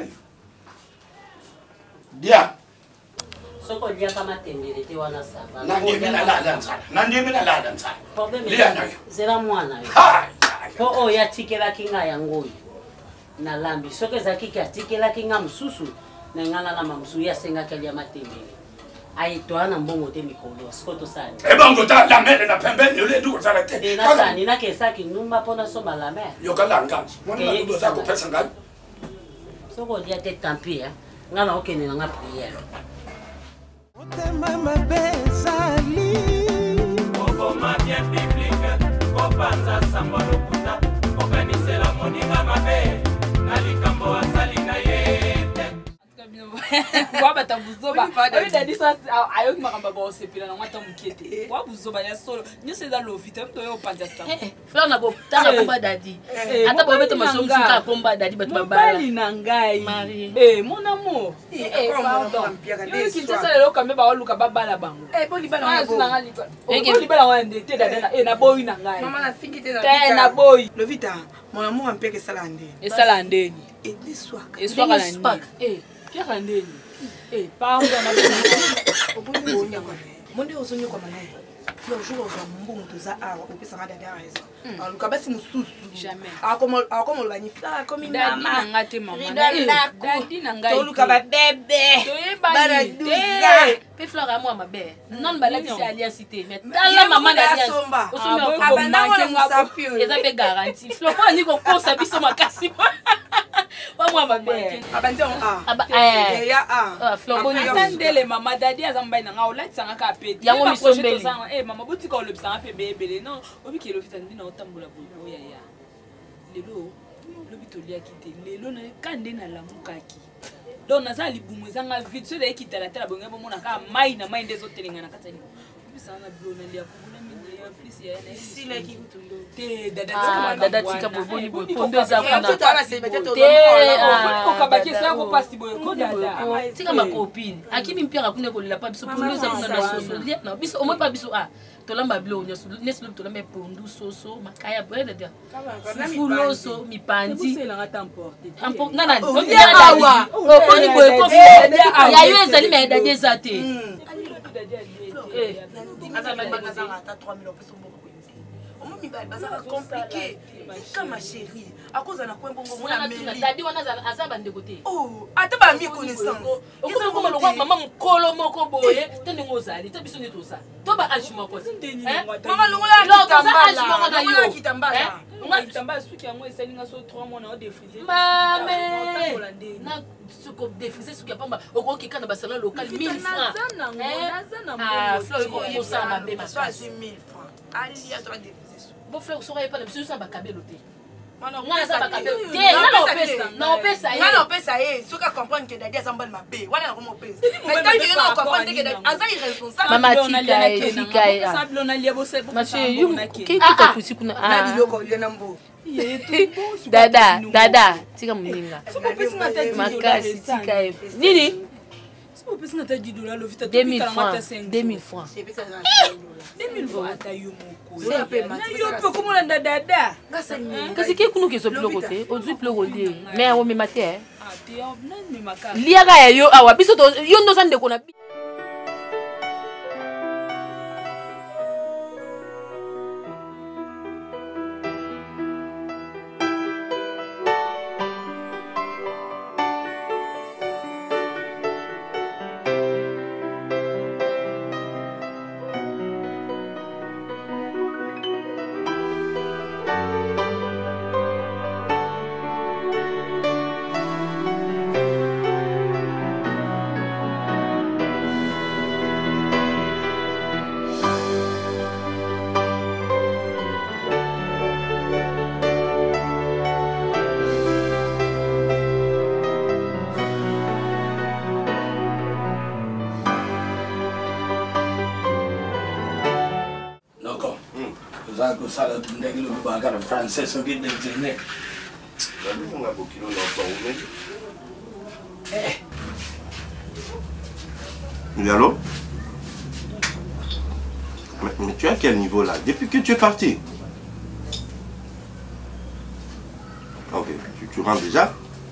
[SPEAKER 3] Dia.
[SPEAKER 4] Soko lia kama tembele te wana sava.
[SPEAKER 3] Nandi mina la dansa. Nandi mina la dansa.
[SPEAKER 4] Problème
[SPEAKER 3] lia na yo.
[SPEAKER 4] Zera mwana yo.
[SPEAKER 3] Ha.
[SPEAKER 4] Ko o ya tikela kinga yango. Na lambi soko zaki ka tikela kinga msusu na ngala na mamsu ya senga kelia matembele. Aitwa na mbongo te mikolo. Soko to sani.
[SPEAKER 3] E bongo ta la mele na pembeni ole nduko sala te.
[SPEAKER 4] E na sani na kesa ki numba pona so la mer.
[SPEAKER 3] Yo kala ngani. Mwana nduko sa ko pesa ngani.
[SPEAKER 4] Soko lia te tampi ya. Ngala okene na prière.
[SPEAKER 10] Motema mabezali okoma bien biblique kopanza samba lokuta okanisela moninga mabe nalikambo asali na yete
[SPEAKER 8] kwa batabuzoba oyo dadi sa ayo makamba ba osepela na ngata mukete kwa buzoba ya solo nyose za lovite mto yo panja sa
[SPEAKER 9] fleur na botaka komba dadi ata ba beta masomo suka komba dadi batu babala
[SPEAKER 8] bali na ngai eh mon amour eh pardon yo kitasa lelo kambe ba oluka babala bango
[SPEAKER 6] eh boli bala
[SPEAKER 8] ngo eh boli bala wande te dada eh na boyi na ngai
[SPEAKER 6] mama na fingi te
[SPEAKER 8] na na boyi
[SPEAKER 6] lovita mon amour ampia ke sala ndeni
[SPEAKER 8] e sala ndeni
[SPEAKER 6] e diswaka
[SPEAKER 8] e swaka na eh Pierre ndeni eh pardon na obuni bonya kwa
[SPEAKER 6] monde ozonyo kwa manaye le jour où on mbongo toza awa opesanga dada raison en tout cas basi mususu
[SPEAKER 8] jamais
[SPEAKER 6] akomo akomo lo banifla comme
[SPEAKER 8] dadi
[SPEAKER 6] mama
[SPEAKER 8] nanga te mama
[SPEAKER 6] dadi nanga to luka ba bébé bara douza
[SPEAKER 9] pe fleur à moi ma belle non baladi c'est alliance cité mais tala maman d'alliance osome
[SPEAKER 6] abana ko musapio
[SPEAKER 9] eza pe garantie fleur ko ni ko kosa biso makasi wa moi ma belle
[SPEAKER 6] abandi on a
[SPEAKER 9] aba eh
[SPEAKER 6] ya a
[SPEAKER 9] fleur ko ni
[SPEAKER 8] attendele mama dadi azamba na nga olatisa nga ka pete
[SPEAKER 9] yango misombeli
[SPEAKER 8] eh mama botika olobisa pe bebele non obiki lofita ndina otambola boyo ya ya lelo lobito lia kite lelo na kande na lamukaki donc naza libumu ezanga vite so de kitala tala bonga bomona ka mai na mai ndezo telinga na katani obisa na blona lia kubuna mini ya plus ya na sila ki kutundo te dada
[SPEAKER 9] dada tika boboni boy pondo za kuna
[SPEAKER 8] te ko kabaki sa ko pasi boy ko dada
[SPEAKER 9] tika ma copine akimi mpira kuna ko la pa biso pondo za kuna na soso lia na biso omo pa biso ah tolamba bilo nyoso neslo tolamba pondu soso makaya brede dia fuloso mipandi
[SPEAKER 8] c'est la temporte
[SPEAKER 9] temporte nana on dia awa oponi boy ko ya yo ezali me dadi ezate
[SPEAKER 6] eh azaba bazanga ta trois mille pesos mboko kwinzi omo mibali bazanga compliqué comme ma chérie à cause na kwembo ngo na meli
[SPEAKER 9] dadi wana azaba ndeko te
[SPEAKER 6] oh ata ba mi connaissance
[SPEAKER 9] okoza ko maloko mama mukolo moko boye tende ngozali to biso neto sa to ba anjuma ko
[SPEAKER 6] mama longola kitambala longola kitambala
[SPEAKER 8] nga kitambala suki yango esalinga so trois mois na o défriser
[SPEAKER 9] mame na suko défriser suki pamba okoki kana basala local mille francs ah fleur ko mo sa mabe
[SPEAKER 6] makasi mille francs ali ya to défriser
[SPEAKER 9] bo fleur so pas na biso sa ba kabelo te
[SPEAKER 6] Mana
[SPEAKER 9] pesa ba kabelo te na pesa na pesa ye
[SPEAKER 6] na pesa ye suka comprendre que dadi azamba mabe wana na ko mo pesa mais tant que na comprendre que dadi aza irresponsable
[SPEAKER 9] mama tika tika ya
[SPEAKER 8] sablo na liabo se
[SPEAKER 9] mache yu kika kusi kuna
[SPEAKER 6] na biloko le nambo
[SPEAKER 9] dada dada tika muninga makasi tika ye nini deux mille francs deux mille francs
[SPEAKER 8] deux mille francs ata yo moko yo pe komona dada
[SPEAKER 9] kasi ke kuno ke so biloko te ozwi biloko lie mais o mema te
[SPEAKER 8] ah te na mema ka
[SPEAKER 9] liaka ya yo awa biso yo ndo sande kona
[SPEAKER 3] ça le bagarre français ce qui déjeuner
[SPEAKER 7] on a beaucoup de gens eh oui allô mais, mais tu es à quel niveau là depuis que tu es parti? Ok tu, tu rentres déjà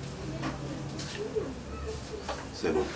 [SPEAKER 7] c'est bon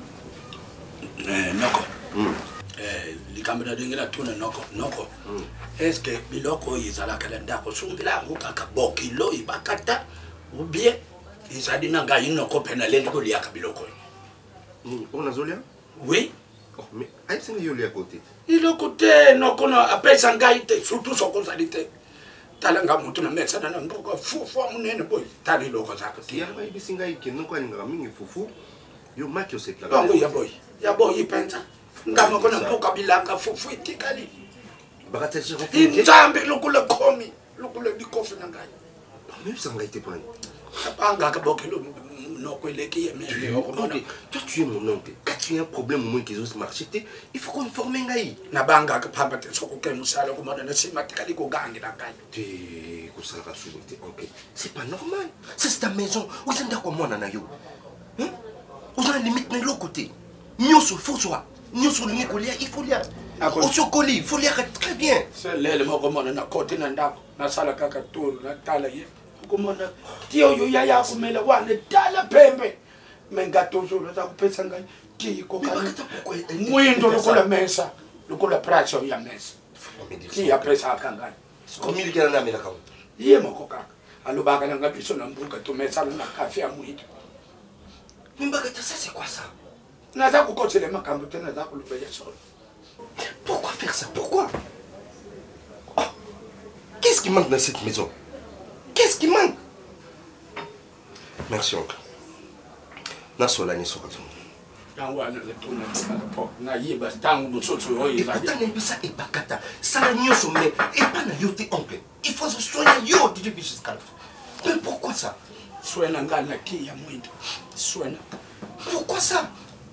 [SPEAKER 3] eh noko
[SPEAKER 7] mm.
[SPEAKER 3] eh likamera dingela tuna noko noko mm. Est-ce que biloko izala kalenda ko sumbila ngo kaka bokilo ibakata ou bien izali nanga ino ko penalende ko liaka biloko
[SPEAKER 7] ni on a zolia
[SPEAKER 3] oui
[SPEAKER 7] oh mais ai singa yo lia côté
[SPEAKER 3] il le côté no kono apesa ngaite surtout so ko salite talanga mutu na mesa na ndoko fufu munene boy tali loko zako
[SPEAKER 7] ti ya ba ibisinga iki no kwa ninga mingi fufu yo makyo sekla
[SPEAKER 3] ngo ya boy ya boy ipenza ngama kona mpoka bilanga fufu itikali
[SPEAKER 7] bakatse ko
[SPEAKER 3] inzambe lokule khomi lokule dikofi nangayi
[SPEAKER 7] même ça nga été pour
[SPEAKER 3] apanga ka bokelo no kweleki yeme
[SPEAKER 7] toi tu es mon oncle quand tu as un problème au moins qu'ils osent marcher il faut qu'on forme ngai
[SPEAKER 3] na banga ka phamba te soko ke musala ko modana simatikali ko gangi nangayi
[SPEAKER 7] te ko sala souté OK c'est pas normal ça c'est ta maison où ça ndako mwana na yo hein on a limite na l'autre côté nyoso faut soit nyoso ni ko lia il faut lia au chocolat il faut lire très bien
[SPEAKER 3] c'est lele moko mona na côté na ndako na sala kaka tour na tala ye ko mona tio yo ya ya kumela wane tala pembe menga tozo la ku pesa ngai ti ko kana mwindo lokola mesa
[SPEAKER 11] lokola opération ya mese ki apesaka ngai
[SPEAKER 7] komiliki na namelaka
[SPEAKER 11] ye moko kaka alobaka na ngai biso na mbuka tomesana na kafe ya mwito
[SPEAKER 7] Mbakata, ça c'est quoi ça?
[SPEAKER 11] Naza kokotela makambo te naza koloba ya solo.
[SPEAKER 7] Pourquoi faire ça? Pourquoi? Oh. Qu'est-ce qui manque dans cette maison? Qu'est-ce qui manque? Merci oncle. Nasola ni sokazo.
[SPEAKER 11] Yango ana letona po na yeba tangu botsotso oyo ba.
[SPEAKER 7] Kata na bisa epakata. Sala nyoso me epa na yote oncle. Il faut se soigner yo du début jusqu'à la fin. Mais pourquoi ça?
[SPEAKER 11] Soena ngala ki ya mwito. Soena.
[SPEAKER 7] Pourquoi ça?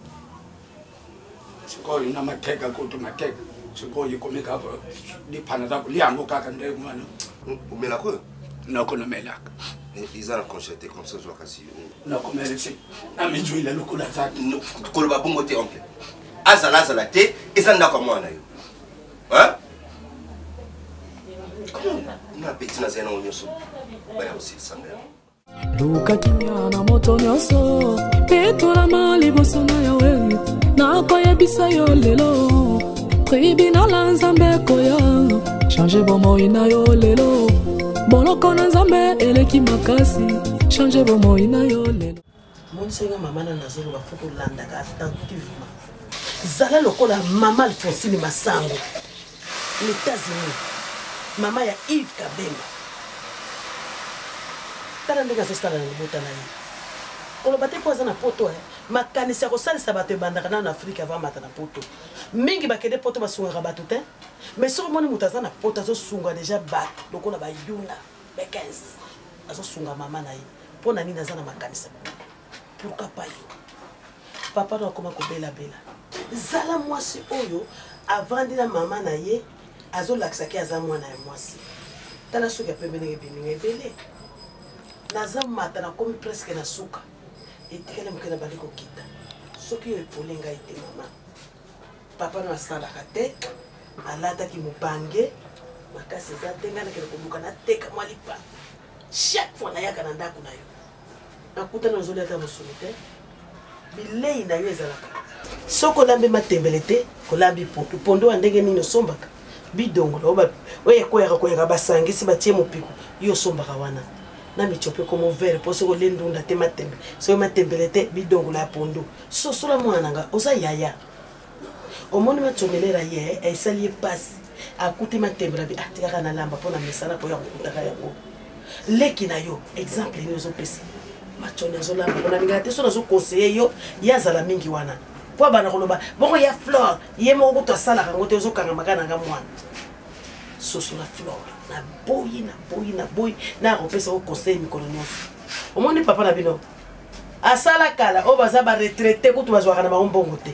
[SPEAKER 11] Siko ina makeka kutu makeka. Siko yikomeka hapo. Ni panada liango kaka ndege mwana.
[SPEAKER 7] Umelako?
[SPEAKER 11] Nako na melaka.
[SPEAKER 7] Ils ont constaté comme ça je kasi.
[SPEAKER 11] Nako melesi. Na mijuila lokula zaki.
[SPEAKER 7] Koloba bongo te oncle. Azala azala te, ezanda kwa mwana yo. Hein? Comment? Na petit na zena onyoso. Baya aussi sanga.
[SPEAKER 12] Luka kimya na moto nyonso petolama liboso na yawe nakoyebisa yo lelo tribunal ya nzambe koya change bomoi na yo lelo boloko na nzambe eleki makasi change bomoi na yo lelo
[SPEAKER 1] monsenga mama na nazoloba fo kolandaka attentivement zala lokola mama Alphonsine Masango les États-Unis mama ya Yves Kabenga tala ndenge azosala na libota na ye koloba te po aza na poto makanisi ya kosalisa bato ebandaka nano na afrika avamata na poto mingi bakende poto basungaka bato te mais soki omoni moto aza na poto azosunga deja bato lokola bayuna bekens azosunga mama na ye mpo na nini aza na makanisa pourka pa yo papa no akoma kobelabela zala mwasi oyo avandi na mama na ye azolakisaki aza mwana ya mwasi tala soki apembeni ebiminga ebele naza mata na komi presque na suka etikele moke na bandi kokita soki oyo epole ngai te mama papa no asalaka te alataki mobange makasi eza te ngai nakende koluka nateka mwa lipa chaque fois nayaka na ndako na yo nakutana ozoli ata mosolo te bilei na yo ezalaka soki olambi matembele te kolambi pondu pondu wa ndenge nini osombaka bidongola oyo ekoyaka koyaka basangisi batie mopiko yo osombaka wana na michope comme vert pour se coller ndunda te matembe so matembele te bidongola pondu so so la mwana nga oza yaya omoni machomelera ye esali passe akuti matembela bi atika na lamba pona mesana ko ya kutaka yango leki na yo exemple ni ozo pesa machone zo lamba pona ninga te so na zo conseiller yo yazala mingi wana po bana koloba boko ya fleur ye mo ko to sala ka ngote ozo kanga makana nga mwana so so la fleur na boyi na boyi na boyi na repesa au conseil mikolo nyonso omoni papa na bino asala kala o baza ba retraité kutu bazwaka na bongo te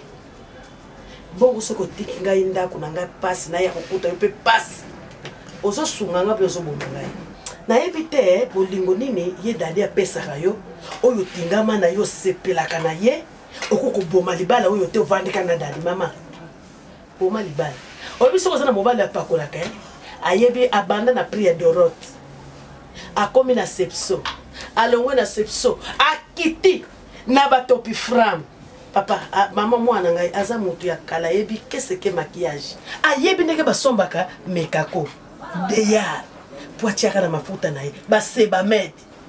[SPEAKER 1] bongo soko tiki ngai ndako na ngai passe na ya kokuta yo pe passe ozo sunga nga pe ozo bomba ngai na yebi te bolingo nini ye dadi apesaka yo oyo tingama na yo sepelaka na ye okoko boma libala oyo te ovandika na dadi mama boma libala obi soko za na mobali apakolaka eh ayebi abanda na prière d'Orote akomi na sepso alongwe na sepso akiti na batopi fram papa a, mama mwana ngai aza mutu ya kala yebi qu'est-ce que maquillage ayebi ndenge basombaka mekako deyar poatiaka na mafuta na ye baseba med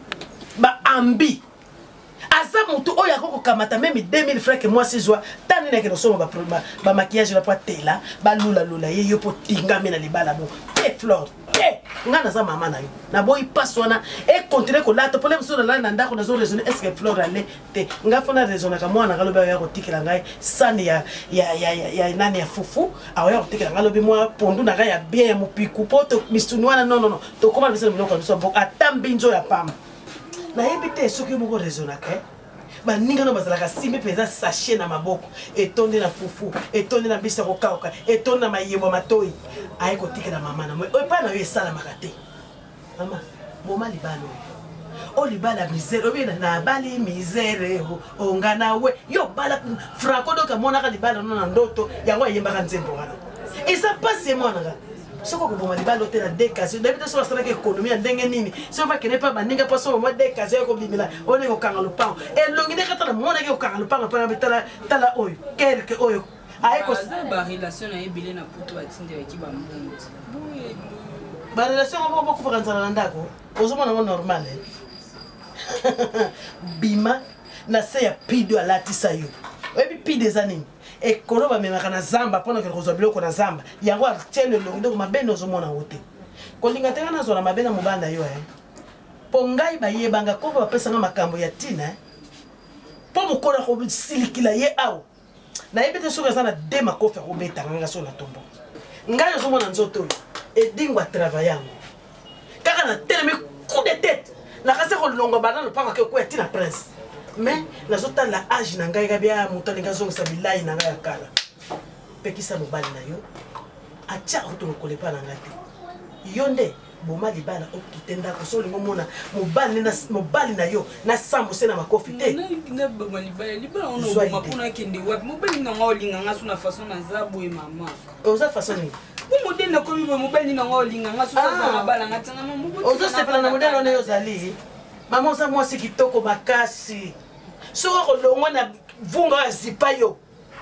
[SPEAKER 1] ba ambi aza mutu oyo akoko kamata meme deux mille francs moi si joie tani na keno soma ba ba maquillage la po tela ba lula lula ye yo po tingame na libala mo te fleur te ngana za mama na yo na boy pasona e continuer ko lato problème sur la na ndako na zo raisonner est-ce que fleur allait te nga fona raisonner ka mwana ngaloba ya ko tikela ngai sani ya ya ya ya nani ya fufu awa ya ko tikela ngalobi moi pondu na ngai ya bien ya mopiku poto mistunwana non non non to comment bisa biloko so bok atambi nzo ya pamba na yebite soki moko raisonner ka ba ninga no bazalaka simbe peza sachet na maboko etonde na fufu etonde na bisa kokauka etonde na mayebo matoi aye kotikela mama na moi opa na yo esala makate mama boma libalo o libala misère obi na bali misère o ngana we yo bala franco doka mona ka libala no na ndoto yango yembaka nzembo wana esa passe mona nga soko ko boma libalo te na décas depuis to so sala ke économie ya ndenge nini so va kene pa baninga pa so mo décas ko bimila one ko kanga lupango e longi ne kata na mona ke ko kanga lupango pa betala tala oyo quelque oyo
[SPEAKER 8] barelation na ebele na poto atindelaki bambongo
[SPEAKER 1] barelation ngo bokufaka nzala na ndako ozomona ngo normal bima na se ya pido alatisa yo oyebi pido eza nini ekolo bamemaka na zamba mpona kele kozwa biloko na zamba yango atiele elongi ndoko mabene ozomona ngo te kolinga te nga nazwa na mabe na mobanda yo mpo ngai bayebanga koko bapesanga makambo ya ntina mpo mokola kosilikila ye awa nayebi te soki aza na de makofi akobetanga nga so na tombo ngai ozomona nzoto oyo edingwa travail yango kaka na telemi coup de tête nakasi kolonga bana lopanga ke koya ntina prince mais nazotala age na ngai kabia moto alingi azongisa bilai na ngai ya kala pekisa mobali na yo atiaka kutu lokolo epa na ngai te yo nde boma libala okite ndako so olingi omona mobali na yo na sambo se na makofi te oza façon nini ozosepela na modele wana yo ozali mama oza mwasi kitoko makasi soki kolongwa na vunga oyo azipa yo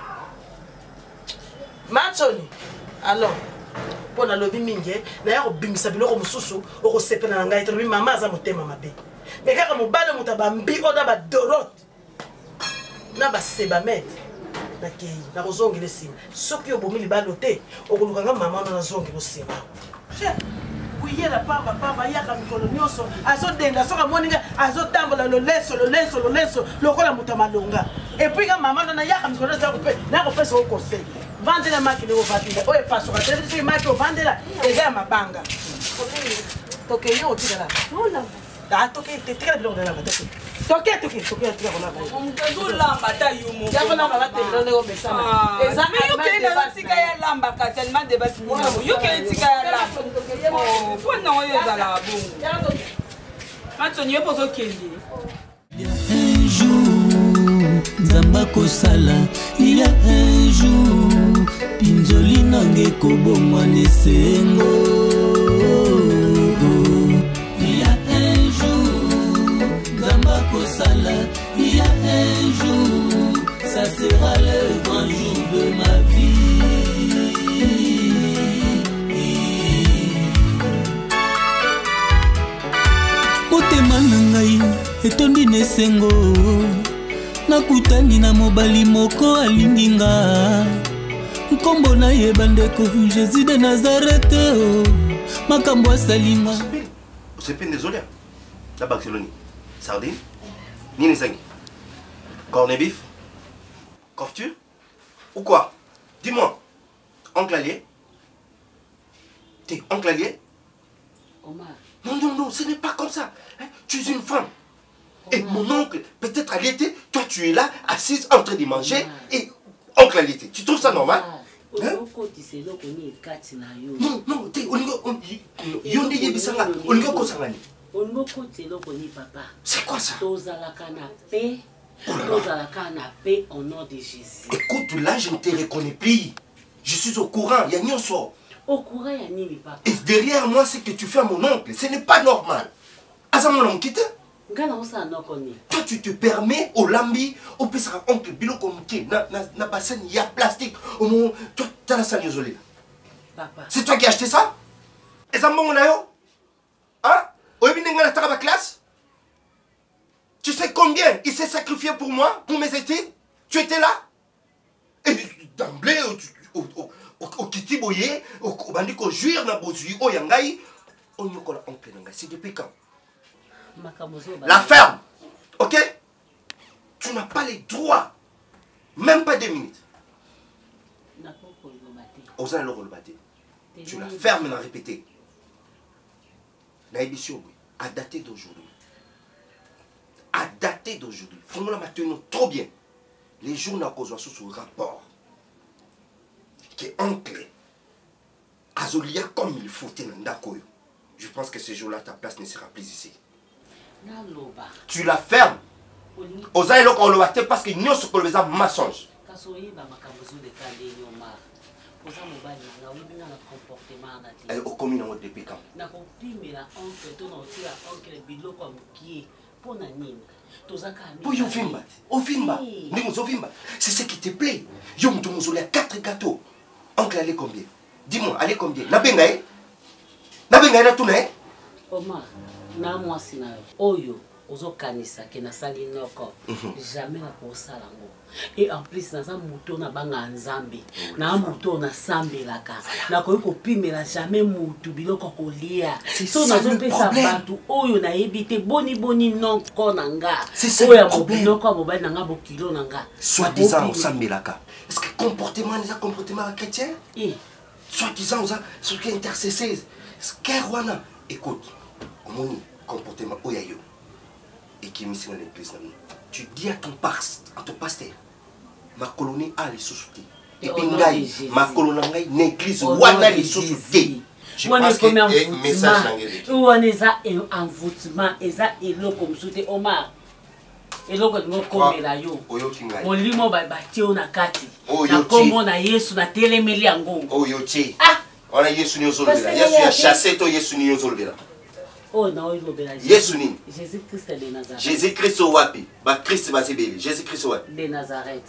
[SPEAKER 1] matsoni alors mpo nalobi mingi naya kobimisa biloko mosusu okosepela na ngai tolobi mama aza motema mabe me kaka mobali moto abambi oyo na badorote na basebamete nakei nakozongela nsima soki obomi libalo te okolukanga mama wana nazongela nsima kuyela pamba pamba yaka mikolo nyonso azodenga soki amoninga azotambola loleso loleso loleso lokola moto ya malonga epuis ka mama wana yaka mikolo nyonso nakopesa o conseil vandela maki ndenge ovandela oyo epasoka te soki maki ovandela eza ya mabanga tokeyo otikala tikala biloko nalamba te toke toke toke toke kolamba
[SPEAKER 8] mutazolamba ta yo moko
[SPEAKER 1] yakolamba batebela ndenge omesana eza
[SPEAKER 8] yokeli na tika ya lamba kasi aliment de basi yokeli tika ya lamba mpo nango oyo ezalaka bongo matoni yo mpo ozokende
[SPEAKER 10] un jour nzamba kosala iya un jour pinzoli nange kobomwa nesengo il y a un jour, ça sera le grand jour de ma vie. Motema na ngai etondi nesengo nakutani na mobali moko alingi nga nkombo na ye bandeko Jésus de Nazareth makambo asalinga.
[SPEAKER 7] C'est pas désolé. La Barcelone. Sardine. Nini Sangi. Cornet bif. Couverture. Ou quoi? Dis-moi. Oncle allié. T'es oncle allié?
[SPEAKER 4] Omar.
[SPEAKER 7] Non, non, non, ce n'est pas comme ça. Hein? Tu es une femme. Omar. Et mon oncle, peut-être allaité, toi tu es là, assise, en train de manger, Omar. Et oncle allaité. Tu trouves ça normal? Hein? Non, non, t'es Yonde Yebisanga, Olingo Kosangani. C'est quoi ça?
[SPEAKER 4] Au nom de Jésus.
[SPEAKER 7] Écoute, là, je ne te reconnais plus. Je suis au courant, il y a ni sort.
[SPEAKER 4] Au courant, il y a ni papa.
[SPEAKER 7] Et derrière moi, c'est que tu fais à mon oncle. Ce n'est pas normal. Azamon quitte. Toi, tu te permets au lambi, au pesara oncle, bilo comme na na na bassin, il y a plastique. Au moment, toi, t'as la salle isolée.
[SPEAKER 4] Papa.
[SPEAKER 7] C'est toi qui as acheté ça? Et ça mon nayo? Hein? Au début de la classe? Tu sais combien il s'est sacrifié pour moi, pour mes études? Tu étais là? Et d'emblée, au Kitiboye, au bandit au juir, na bozui, au yangai, on y a oncle nanga. C'est depuis quand? La ferme, ok? Tu n'as pas les droits, même pas deux minutes. Osa le relevaté. Tu la fermes à répéter. La émission, à dater d'aujourd'hui. À dater d'aujourd'hui. Faut la maintenir trop bien. Les jours n'a qu'aux sous ce rapport. Qui est ancré. Azolia comme il faut. Je pense que ce jour-là, ta place ne sera plus ici. Tu la fermes. Osa et l'autre le parce que nous sommes les mensonges. Au commun en depuis quand?
[SPEAKER 4] pona nini tozaka
[SPEAKER 7] pour yo vimba o vimba ndingo zo vimba c'est ce qui te plaît yo mtu muzuli ya quatre gâteaux oncle allait combien dis-moi allez combien na benga eh na benga na tuna eh
[SPEAKER 4] Omar na mwasi na oyo ozokanisa ke nasali noko jamais na kosala ngo et en plus naza muto na banga nzambe na muto na sambelaka na koyi kopimela jamais mutu biloko kolia so nazopesa bato oyo nayebi te boni boni noko na nga oyo ya biloko ya mobali na nga bokilo na nga
[SPEAKER 7] soi-disant osambelaka est-ce que comportement neza comportement chrétien soi-disant oza soki intercesseur ker wana écoute omoni comportement oyo yo et qui est mis dans l'église. Tu dis à ton, par, à ton pasteur, ma colonie a les sous-soutés. Et puis, ma colonie a l'église, ou a les sous-soutés. Je pense que c'est un message d'engagement.
[SPEAKER 4] Ou on est un envoûtement, et ça, il est comme soutien Omar. Et là, on est comme la yo. On lit mon bâti, on a kati. Na kombo na Yesu na telemeli ango.
[SPEAKER 7] Oh yo ti. Ah. On a Yesu ni ozolbela. Yesu a chassé to Yesu ni ozolbela.
[SPEAKER 4] Oh non, il est
[SPEAKER 7] Yesu nini?
[SPEAKER 4] Jésus-Christ de Nazareth.
[SPEAKER 7] Jésus-Christ au wapi? Ba Christ va se béli. Jésus-Christ au wapi?
[SPEAKER 4] De Nazareth.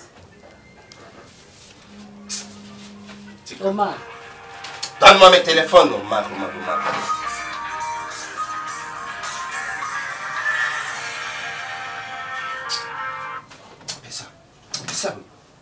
[SPEAKER 4] Omar.
[SPEAKER 7] Donne-moi mes téléphones, Omar, Omar, Omar. Fais ça. Fais ça.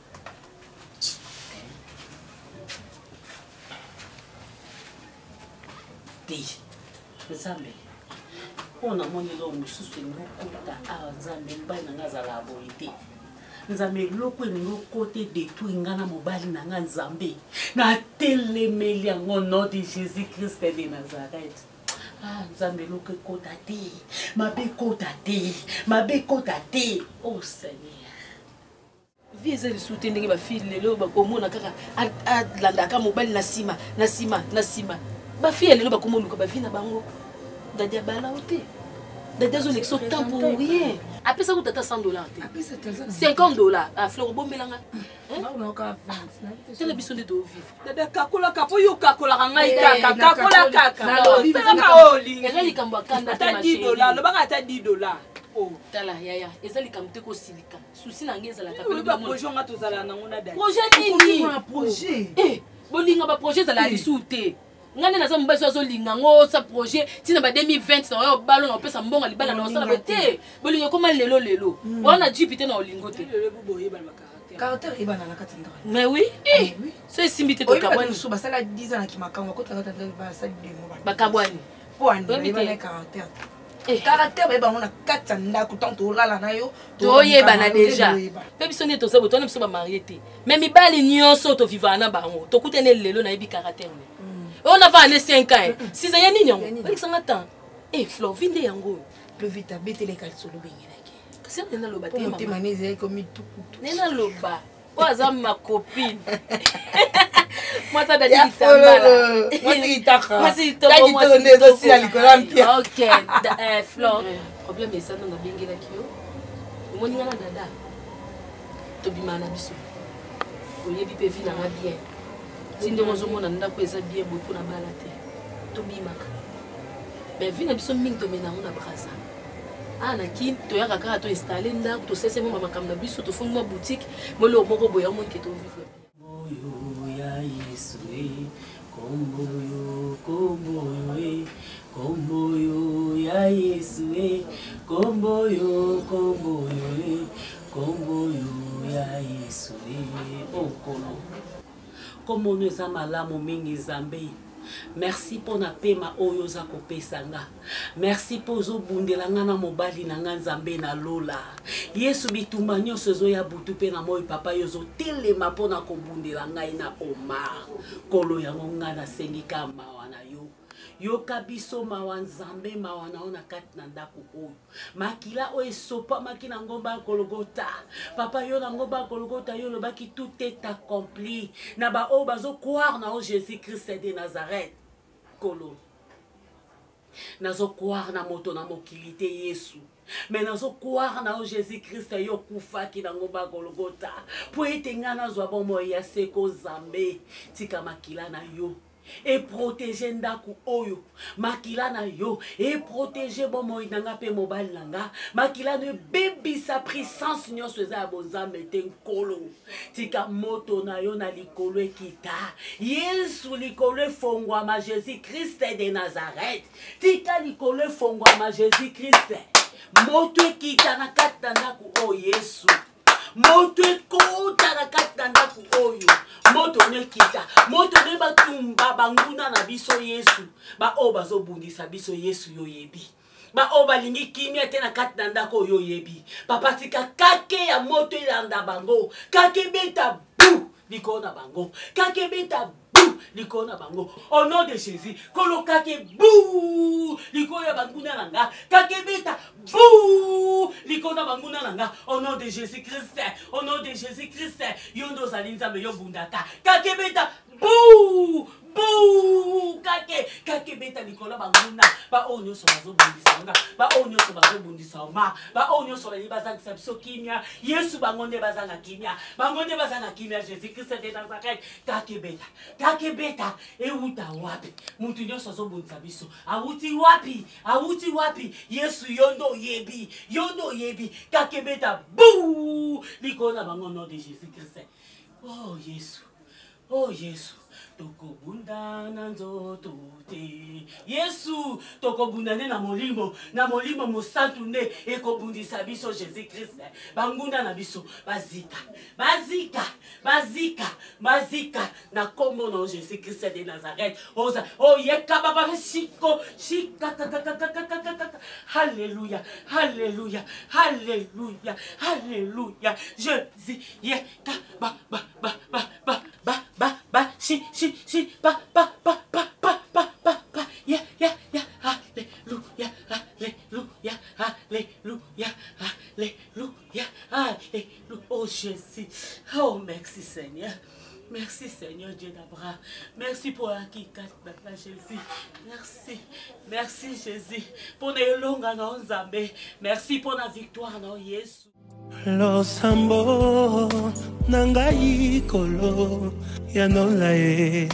[SPEAKER 4] Dis. Nzambe. On a mon elo mususu ngokota a Nzambe mbai na ngazala aboite. Nzambe loko ngokota détruire ngana mobali na nga Nzambe. Na telemeli yango nom de Jésus-Christ de Nazareth. Ah Nzambe loko kota te. Mabe kota te. Mabe kota te. Oh Seigneur.
[SPEAKER 9] Vise le soutien de ma fille lelo ba komona kaka a landaka mobali na sima na sima na sima. Ba fille lelo ba komona ko ba fille na bango. Dadia bala ote. Dadia zo l'exo temps pour rien. Après ça vous tata cent dollars. cinquante dollars. Ah fleur bombelanga. Non non ka vingt. C'est le biso de do vivre. Dadia kakola kapo yo kakola ngai kaka kakola kaka. Na vivre ka oli. Ezali kamba kanda ta dix dollars. Lo banga ta dix dollars. Oh tala yaya. Ezali kamte ko silika. Souci na ngeza la kapo. Ba projet nga tozala na ngona dai. Projet nini? Projet. Eh, bolinga ba projet za la lisute. Ngane na zamba so linga ngo sa projet tina ba deux mille vingt na yo balo na pesa mbonga libala na osala bote bolinga koma lelo lelo wana jipite na olingo te caractère ibana na kati ndaka mais oui eh so simbite to kabwani
[SPEAKER 6] so basala dix ans na kimakango ko tata tata ba sa demo
[SPEAKER 9] ba kabwani
[SPEAKER 6] poani ibana caractère eh caractère ba ngona kati ndako tanto lala na yo
[SPEAKER 9] to yebana déjà pe biso ne to sa boto na biso ba marié te mais mibali nyonso to vivana bango to kutene lelo na ibi caractère. On a vingt cinq ans. six ans, il y a un temps. Eh, Flo, vinde yango.
[SPEAKER 6] Le vite à bêter les calçons.
[SPEAKER 9] C'est un loba.
[SPEAKER 6] Tu m'as dit comme tout.
[SPEAKER 9] Nena loba. Oaza ma copine. Moi, ça d'ailleurs, il s'en
[SPEAKER 6] Moi, c'est Itaka.
[SPEAKER 9] Moi, c'est Itaka. Moi, c'est Itaka. Ok. Eh, Flo. Le problème est ça, on a bien gagné. On y a dada. Tobima na biso. Oyebi pe vi na bien. Tinde rozomona ndako eza bien bopo na bala te tobimaka mais vi na biso mingi tomena ngo na brasa ana ki to yaka kaka to installer ndako to sese mo makambo na biso to fongi ma boutique mo le moko boya mo ke to vivre
[SPEAKER 4] moyo ya Yesu e kombo yo kombo yo e kombo yo ya Yesu e kombo yo kombo yo e kombo yo ya Yesu e okolo. Comme on nous a malamu mingi Zambé. Merci pour na pema oyo za kopesanga. Merci pour zo bundelanga na mobali na nga Nzambe na lola. Yesu bitumba nyonso zo ya butu pe na moi papa yo zo telema pona ko bundelanga ina Omar. Kolo ya ngonga na sengika mawana yo. Yo kabiso mawa Nzambe mawa naona kati na ndako oyo. Makila o esopa makina ngomba kologota. Papa yo na ngomba kologota yo lobaki tout est accompli. Na ba o bazo croire na o Jésus-Christ de Nazareth. Kolo. Nazo croire na moto na mokilité Yesu. Mais nazo croire na o Jésus-Christ yo kufa ki na ngomba kologota. Po etenga na zo bon moya seko Zambe tika makila na yo. et protéger ndaku oyo makila na yo et protéger bon moi nanga pe mobile nanga makila ne baby sa puissance nyonso eza bozambe te nkolo tika moto na yo na likolo ekita Yesu likolo fongwa ma Jésus Christ de Nazareth tika likolo fongwa ma Jésus Christ moto ekita na kata ndaku o Yesu moto ekota na kata ndaku oyo moto nekita moto ne batumba banguna na biso Yesu ba o bazobundisa biso Yesu yo yebi ba o balingi kimia te na kata ndako yo yebi papa tika kake ya moto elanda bango kake beta bu likona bango kake beta bu likona bango au nom de Jésus kolo kake bu likoya banguna nanga kake beta bu likona banguna nanga au nom de Jésus Christ au nom de Jésus Christ yondo zalinza me yobundaka kake beta bu bu kake kake beta likola banguna ba onyo so bazo bundisa nga ba onyo so bazo bundisa ma ba onyo so bali bazanga sabso kimia Yesu bangonde bazanga kimia bangonde bazanga kimia Jésus Christ de Nazareth kake beta kake beta e uta wapi muntu nyoso zo bundisa biso awuti wapi awuti wapi Yesu yondo yebi yondo yebi kake beta bu likona bangono de Jésus Christ. Oh Yesu, oh Yesu tokobunda na nzoto te Yesu tokobunda ne na molimo na molimo mosantu ne ekobundisa biso Jésus Christ bangunda na biso bazika bazika bazika bazika na kombo na Jésus Christ de Nazareth oza oh yeka baba shiko shika kakakakakakaka Alléluia Alléluia Alléluia Alléluia Jésus yeka ba ba ba ba ba ba ba ba shi shi shi ba ba ba ba ba ba ba ba ya ya ya Alléluia Alléluia Alléluia Alléluia Alléluia oh Jésus oh merci Seigneur merci Seigneur Dieu d'Abraham merci pour la kika papa Jésus merci merci Jésus pour les longues dans Zambé merci pour la victoire dans Yesu
[SPEAKER 10] losambo nangai kolo ya nolae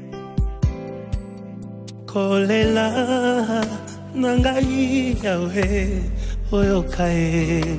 [SPEAKER 10] kolela nangai yawe oyokae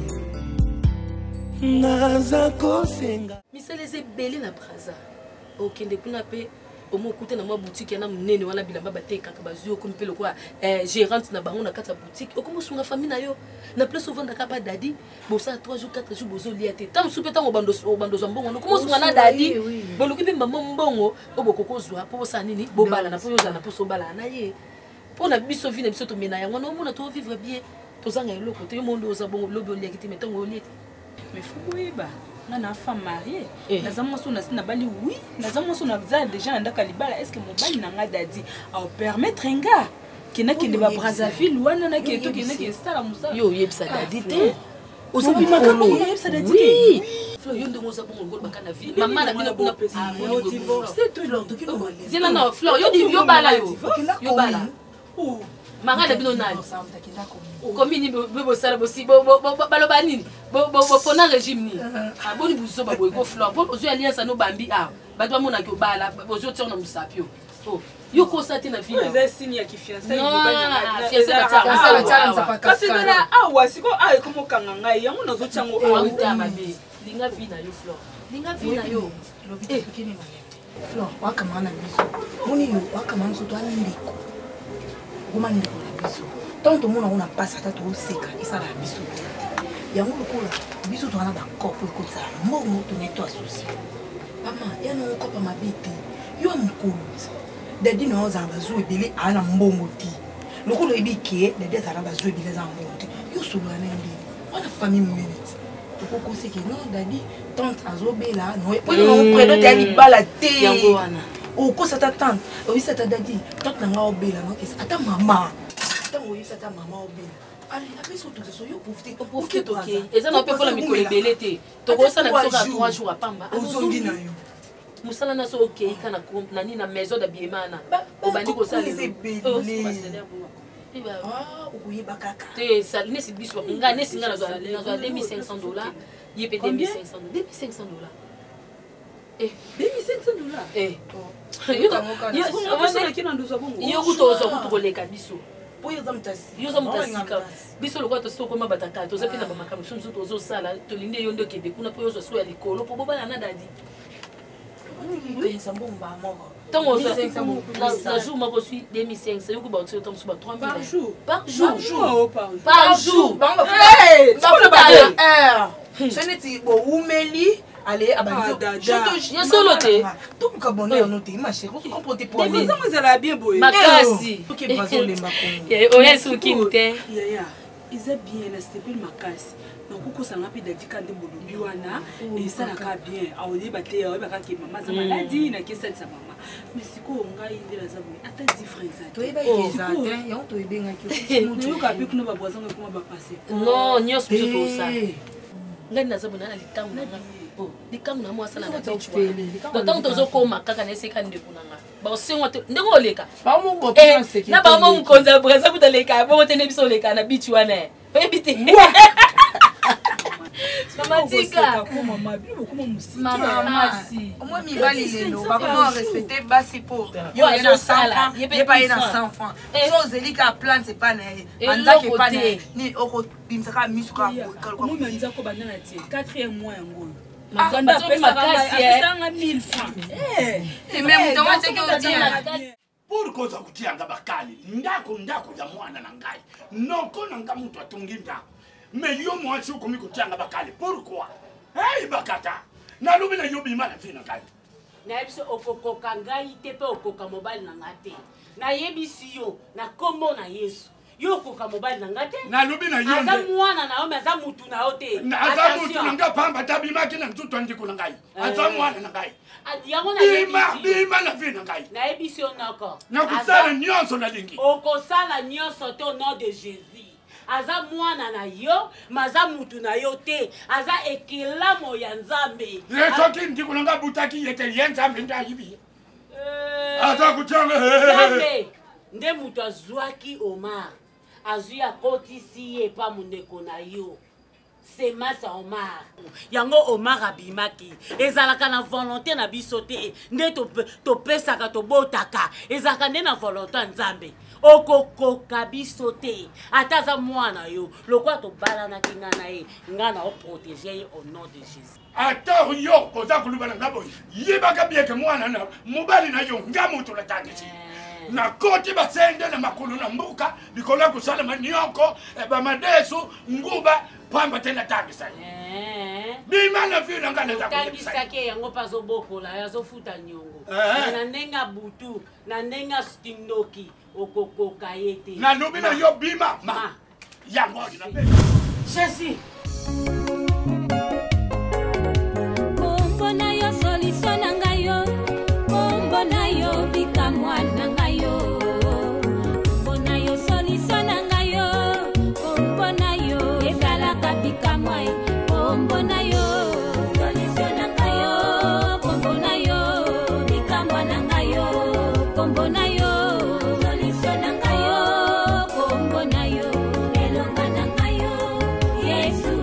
[SPEAKER 10] naza kosenga
[SPEAKER 9] misaleze beli na braza okende kuna pe omo kuta na mwa boutique na munene wana bilamba bateka ka bazio ko mpelo kwa eh gérante na bango na kata boutique okomo sunga famille na yo na plus souvent ndaka ba dadi bo ça trois jours quatre jours bozo liate tam soupe tam obando obando zambongo no komo sunga na dadi bo lukipe mama mbongo obokoko zwa po sa nini bo bala na po yo na po so bala na ye po na biso vie na biso to mena yango no mona to vivre bien to zanga yo côté yo mondo zambongo lobo liate te metongo liate
[SPEAKER 8] mais faut ba na na femme mariée nazamo so na sina bali oui nazamo so na za déjà ndaka libala est-ce que mon bali nanga dadi a permettre nga kina kende ba Brazzaville wana na keto kina ke sala musa
[SPEAKER 9] yo yebisa dadi te osabi makolo yebisa dadi te flo yo ndongo za bongo ngol bakana vie mama na bina kuna pesa yo divorce tout l'ordre qui no zela na flo yo yo bala yo yo bala oh manga na bino nani komini bo sala bo si bo baloba nini bo bo pona régime ni aboni buzo ba boy go fleur bo ozo alliance no bambi a ba twa mona ko bala bozo tsona musapio oh yo ko sati na vie
[SPEAKER 8] c'est signe ya kifiançailles
[SPEAKER 9] bo bana fiancé ba tsala tsala tsapa
[SPEAKER 8] kasi na awa siko ay komo kanganga yango nazo tsango
[SPEAKER 9] awa mabe linga vie na yo fleur linga vie na yo
[SPEAKER 6] eh fleur wakamana biso moni yo wakamana so to andiko goma ndiko na biso tanto mona una passa ta to seka isala biso yango lokola biso to ana ba kopo ekotsa mbongo to neto associé mama yana kopa mabiti yo mkulu dadi no za bazu ebele ana mbongo ti lokola ebike dadi za bazu ebele za mbongo ti yo solo ana ndi wana famille minute to ko koseke no dadi tante azobela no po no predo te ali bala te
[SPEAKER 9] yango wana
[SPEAKER 6] o ko sa ta tante o isa ta dadi tante na nga obela no kesa ata mama ata o isa ta mama obela ali apeso to so yo profiter
[SPEAKER 9] profiter to ke eza na pe pour la mikolo ebele te to ko sa na biso ka trois jours apamba
[SPEAKER 6] ozongi na yo
[SPEAKER 9] musala na so okay kana na ni na maison d'habillement na obandi ko sa les
[SPEAKER 6] ah okoyeba kaka
[SPEAKER 9] te sa nesi biso nga nesi nga na zo deux mille cinq cents dollars yé pe deux mille cinq cents dollars
[SPEAKER 8] Eh, deux mille cinq cents dollars.
[SPEAKER 9] Eh.
[SPEAKER 8] Yo
[SPEAKER 9] kutoza kutukoleka biso.
[SPEAKER 6] Oyo za mutasi.
[SPEAKER 9] Yo za mutasika. Biso lokwa to soko ma bataka to zapina ba makamu sumsu to zo sala to linde yo ndo kende kuna po yo zo so ya likolo po boba na dadi. Tant la jour, moi, je suis deux mille cinq cents, par jour. Par jour. Par jour. Par jour.
[SPEAKER 6] Ce n'est pas Oumeli. Allez, abandonne. Je te
[SPEAKER 9] soloté.
[SPEAKER 6] Tout le monde est noté, ma chérie. Vous comprenez pour
[SPEAKER 8] moi. Vous allez bien beau.
[SPEAKER 9] Makasi.
[SPEAKER 6] Ok, vas-y, les
[SPEAKER 9] macons. Oya soukinte.
[SPEAKER 8] Yaya, ils sont bien, c'est pas makasi. Donc on s'en a pris d'adika de bolubiwana et ça n'a pas bien. A on dit bah t'es ouais bah quand maman ça maladie na qu'est-ce que ça maman. Mais si quoi on a idée la zaboui. Attends dix francs ça.
[SPEAKER 6] Toi bah il est atteint. Yon toi bien que.
[SPEAKER 8] Mon Dieu qu'à plus que nous va boire ça comment va passer.
[SPEAKER 9] Non nyos plus tout ça. Ngani na zaboui na litamu na oh litamu na moi ça na tatu. Donc tozo koma kaka na seka ndeko nanga. Ba sengo ndeko oleka. Ba mo ko penser que. Na ba mo konza brasa kutaleka bo tene biso leka na bitu wana. Ebite. Maman tika.
[SPEAKER 8] Maman, bien beaucoup mon musique.
[SPEAKER 6] Maman, si. Moi mi bali lelo, ba comment respecter basi pour. Yo yana cent francs, ye pa yana cent francs. So zelika plan c'est pas na. Manza ke pas na. Ni oko bimsaka misuka ko.
[SPEAKER 8] Moi manza ko bana na tie. quatrième mois yango.
[SPEAKER 9] Maganda pesa kasi
[SPEAKER 8] eh. mille francs. Eh.
[SPEAKER 6] Et même dans ce que dit.
[SPEAKER 11] Pourquoi ça kutia nga bakali? Ndako ndako ya mwana na ngai. Noko na nga mtu atungi ndako. Mais yo moi si ukomi kutia nga bakali. Pourquoi? Hey bakata. Na lubi na yo bima na fina ngai.
[SPEAKER 4] Na yebiso okokoka ngai te pe okoka mobile na ngate. Na yebisi yo na kombo na Yesu. Yo okoka mobile na ngate.
[SPEAKER 11] Na lubi na yo.
[SPEAKER 4] Aza mwana na yo me aza mutu na yo te.
[SPEAKER 11] Aza mutu na nga pamba tabima ki na mtuto ndiko na ngai. Aza mwana na ngai.
[SPEAKER 4] Yango na
[SPEAKER 11] bima bima na fina ngai.
[SPEAKER 4] Na yebisi yo nako.
[SPEAKER 11] Na kusala nyonso na lingi.
[SPEAKER 4] Okosala nyonso te au nom de Jésus. Aza mwana na yo, maza mutu na yo te. Aza ekilamo ya Nzambe.
[SPEAKER 11] Leso ki ndiko na nga butaki yete yenzambe nda yibi. Aza kuchanga.
[SPEAKER 4] Nzambe nde mutu azwaki Omar. Azui akotisi ye pa mundeko na yo. C'est Massa Omar. Yango Omar abimaki. Ezalaka na volonté na biso te. Nde to pesaka to botaka. Ezalaka nde na volonté Nzambe. Okokoka biso te. Ataza mwana yo. Lokwa to balana kinga na ye. Nga na o protéger ye au nom de Jésus.
[SPEAKER 11] Ator yo oza kuluba na ngabo. Yebaka bieke mwana na mobali na yo ngamu to la tangisi. Na koti basende na makulu na mbuka bikola kusala manioko ba madesu nguba pamba tena tangisa.
[SPEAKER 4] Eh.
[SPEAKER 11] Bima na fina ngana za.
[SPEAKER 4] Tangisa ke yango pazo bokola yazo futa nyongo. Na nenga butu, na nenga stindoki okokoka yete.
[SPEAKER 11] Na nubi na yo bima ma. Yango ina be.
[SPEAKER 4] Jésus.
[SPEAKER 13] Kombo na yo solution na ngayo. Kombo na yo bika mwana ngayo. Kombo na yo solution na ngayo. Kombo na yo ezala kapika mwai. Kombo na yo solution na ngayo. Kombo na yo bika mwana ngayo. Kombo na yo solution na ngayo. Kombo na yo elonga na ngayo. Yesu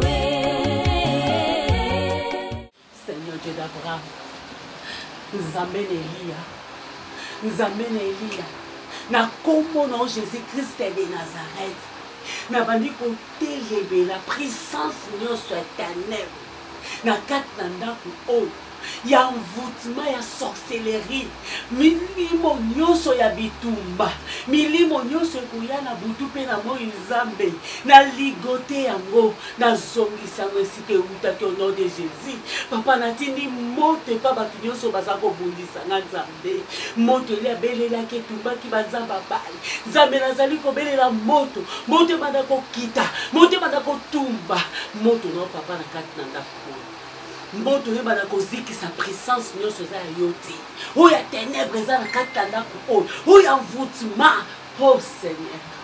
[SPEAKER 4] Seigneur Dieu d'Abraham, nous amène Elia, nous amène Elia, na kombo na Jésus-Christ de Nazareth, na bandi kotelebe la puissance nyonso éternelle, na kat na ndako oyo, ya envoûtement ya sorcellerie, milimo nyonso ya bitumba, milimo nyonso ekoya na butu pe na moi Nzambe, na ligote yango, na zongisa ngo esika eutaki au nom de Jésus. Papa natindi moto pa bato nyonso baza kobundisa nga Nzambe, moto ele abelelaki etumbaki banzamba bali, Nzambe nazali kobelela moto, moto ebanda kokita, moto ebanda kotumba, moto no papa na kati na ndako. Moto yeba na koziki sa présence nyonso za yoti. O ya ténèbres za na katanda ko. O ya envoûtement. Oh Seigneur.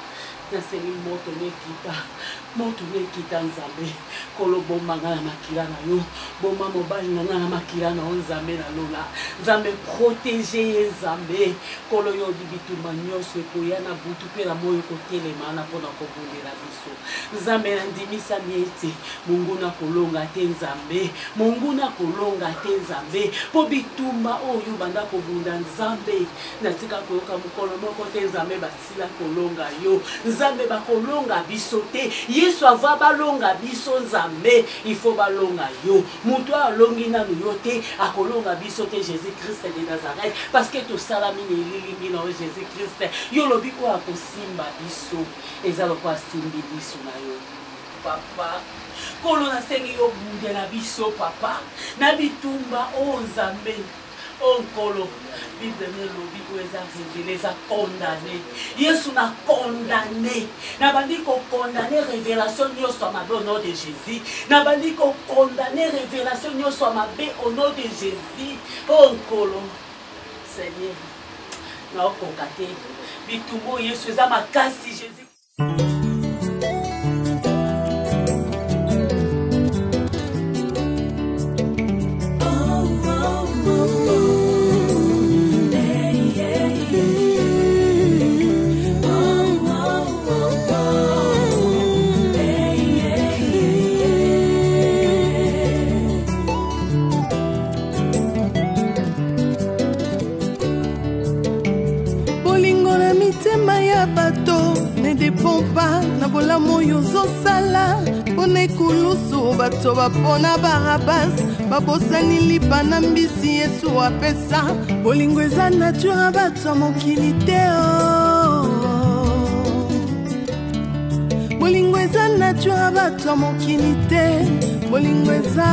[SPEAKER 4] nasengi moto nekita moto nekita nzambe kolo bomba nga na makila na yo bomba mobali na nga na makila na yo nzambe na lola nzambe protege ye nzambe kolo yo bibituma nyonso ekoya na butu mpe na moyo kotelema na mpona kobundela biso nzambe nandimisami ete monguna kolonga te nzambe monguna kolonga te nzambe mpo bitumba oyo banda kobunda nzambe natika koyoka mokolo moko te nzambe basila kolonga yo nzambe bakolonga biso te yesu ava balonga biso nzambe ifo balonga yo mutu alongi nanu yo te akolonga biso te jésus christ de nazareth parce que tosalami na elilingi na yo jésus christ yo lobi oyo akosimba biso eza lokwa asimbi biso na yo papa kolo nasengi yo bundela biso papa na bitumba o nzambe o nkolo bible nelobi oyo eza révélé eza condamné yesu na condamné nabandi kokondamne révélation nyonso ya mabe au nom de jésus nabandi kokondamne révélation nyonso ya mabe au nom de jésus o nkolo seigneur naokoka te bitumba oyo yesu eza makasi jésus.
[SPEAKER 14] Moyo zosala pone kulusu bato bapona barabas babosani lipa na mbisi yesu apesa bolingo eza nature bato mokili te bolingo eza nature bato mokili te bolingo eza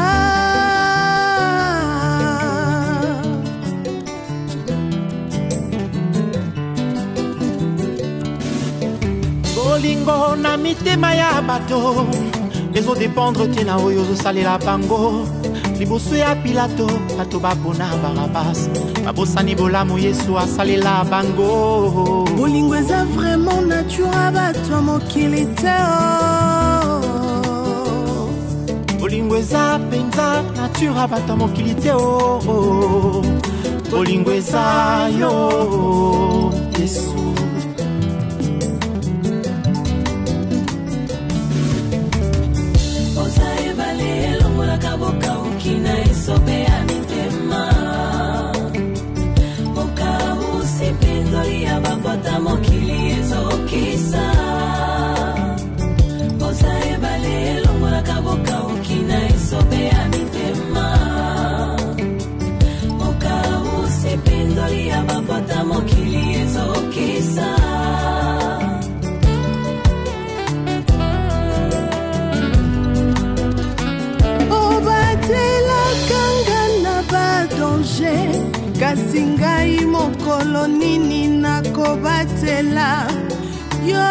[SPEAKER 2] bolingo na mitema ya bato ezodépendre te na oyo ozosalela bango liboso ya pilato bato bapona barabas babosani bolamu yesu asalela bango
[SPEAKER 14] bolingo eza vraiment nature bato mokili te
[SPEAKER 2] bolingo eza mpenza nature bato mokili te bolingo eza yo yesu.
[SPEAKER 15] Kaboka ukina isobe ya mitema Moka usipindoli ya babota mokili ezokisa Oza ebale longola kaboka ukina isobe ya mitema Moka usipindoli ya babota mokili ezokisa
[SPEAKER 14] kasi ngai mokolo nini nakobatela yo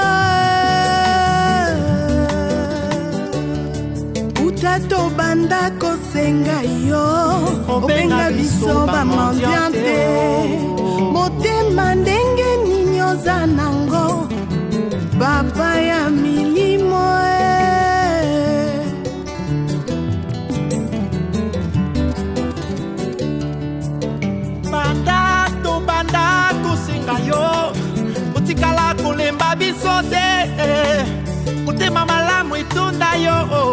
[SPEAKER 14] utato banda kosenga yo obenga biso bamandiante motema ndenge nini oza nango baba ya milimo
[SPEAKER 2] kolemba biso te motema malamu etunda yo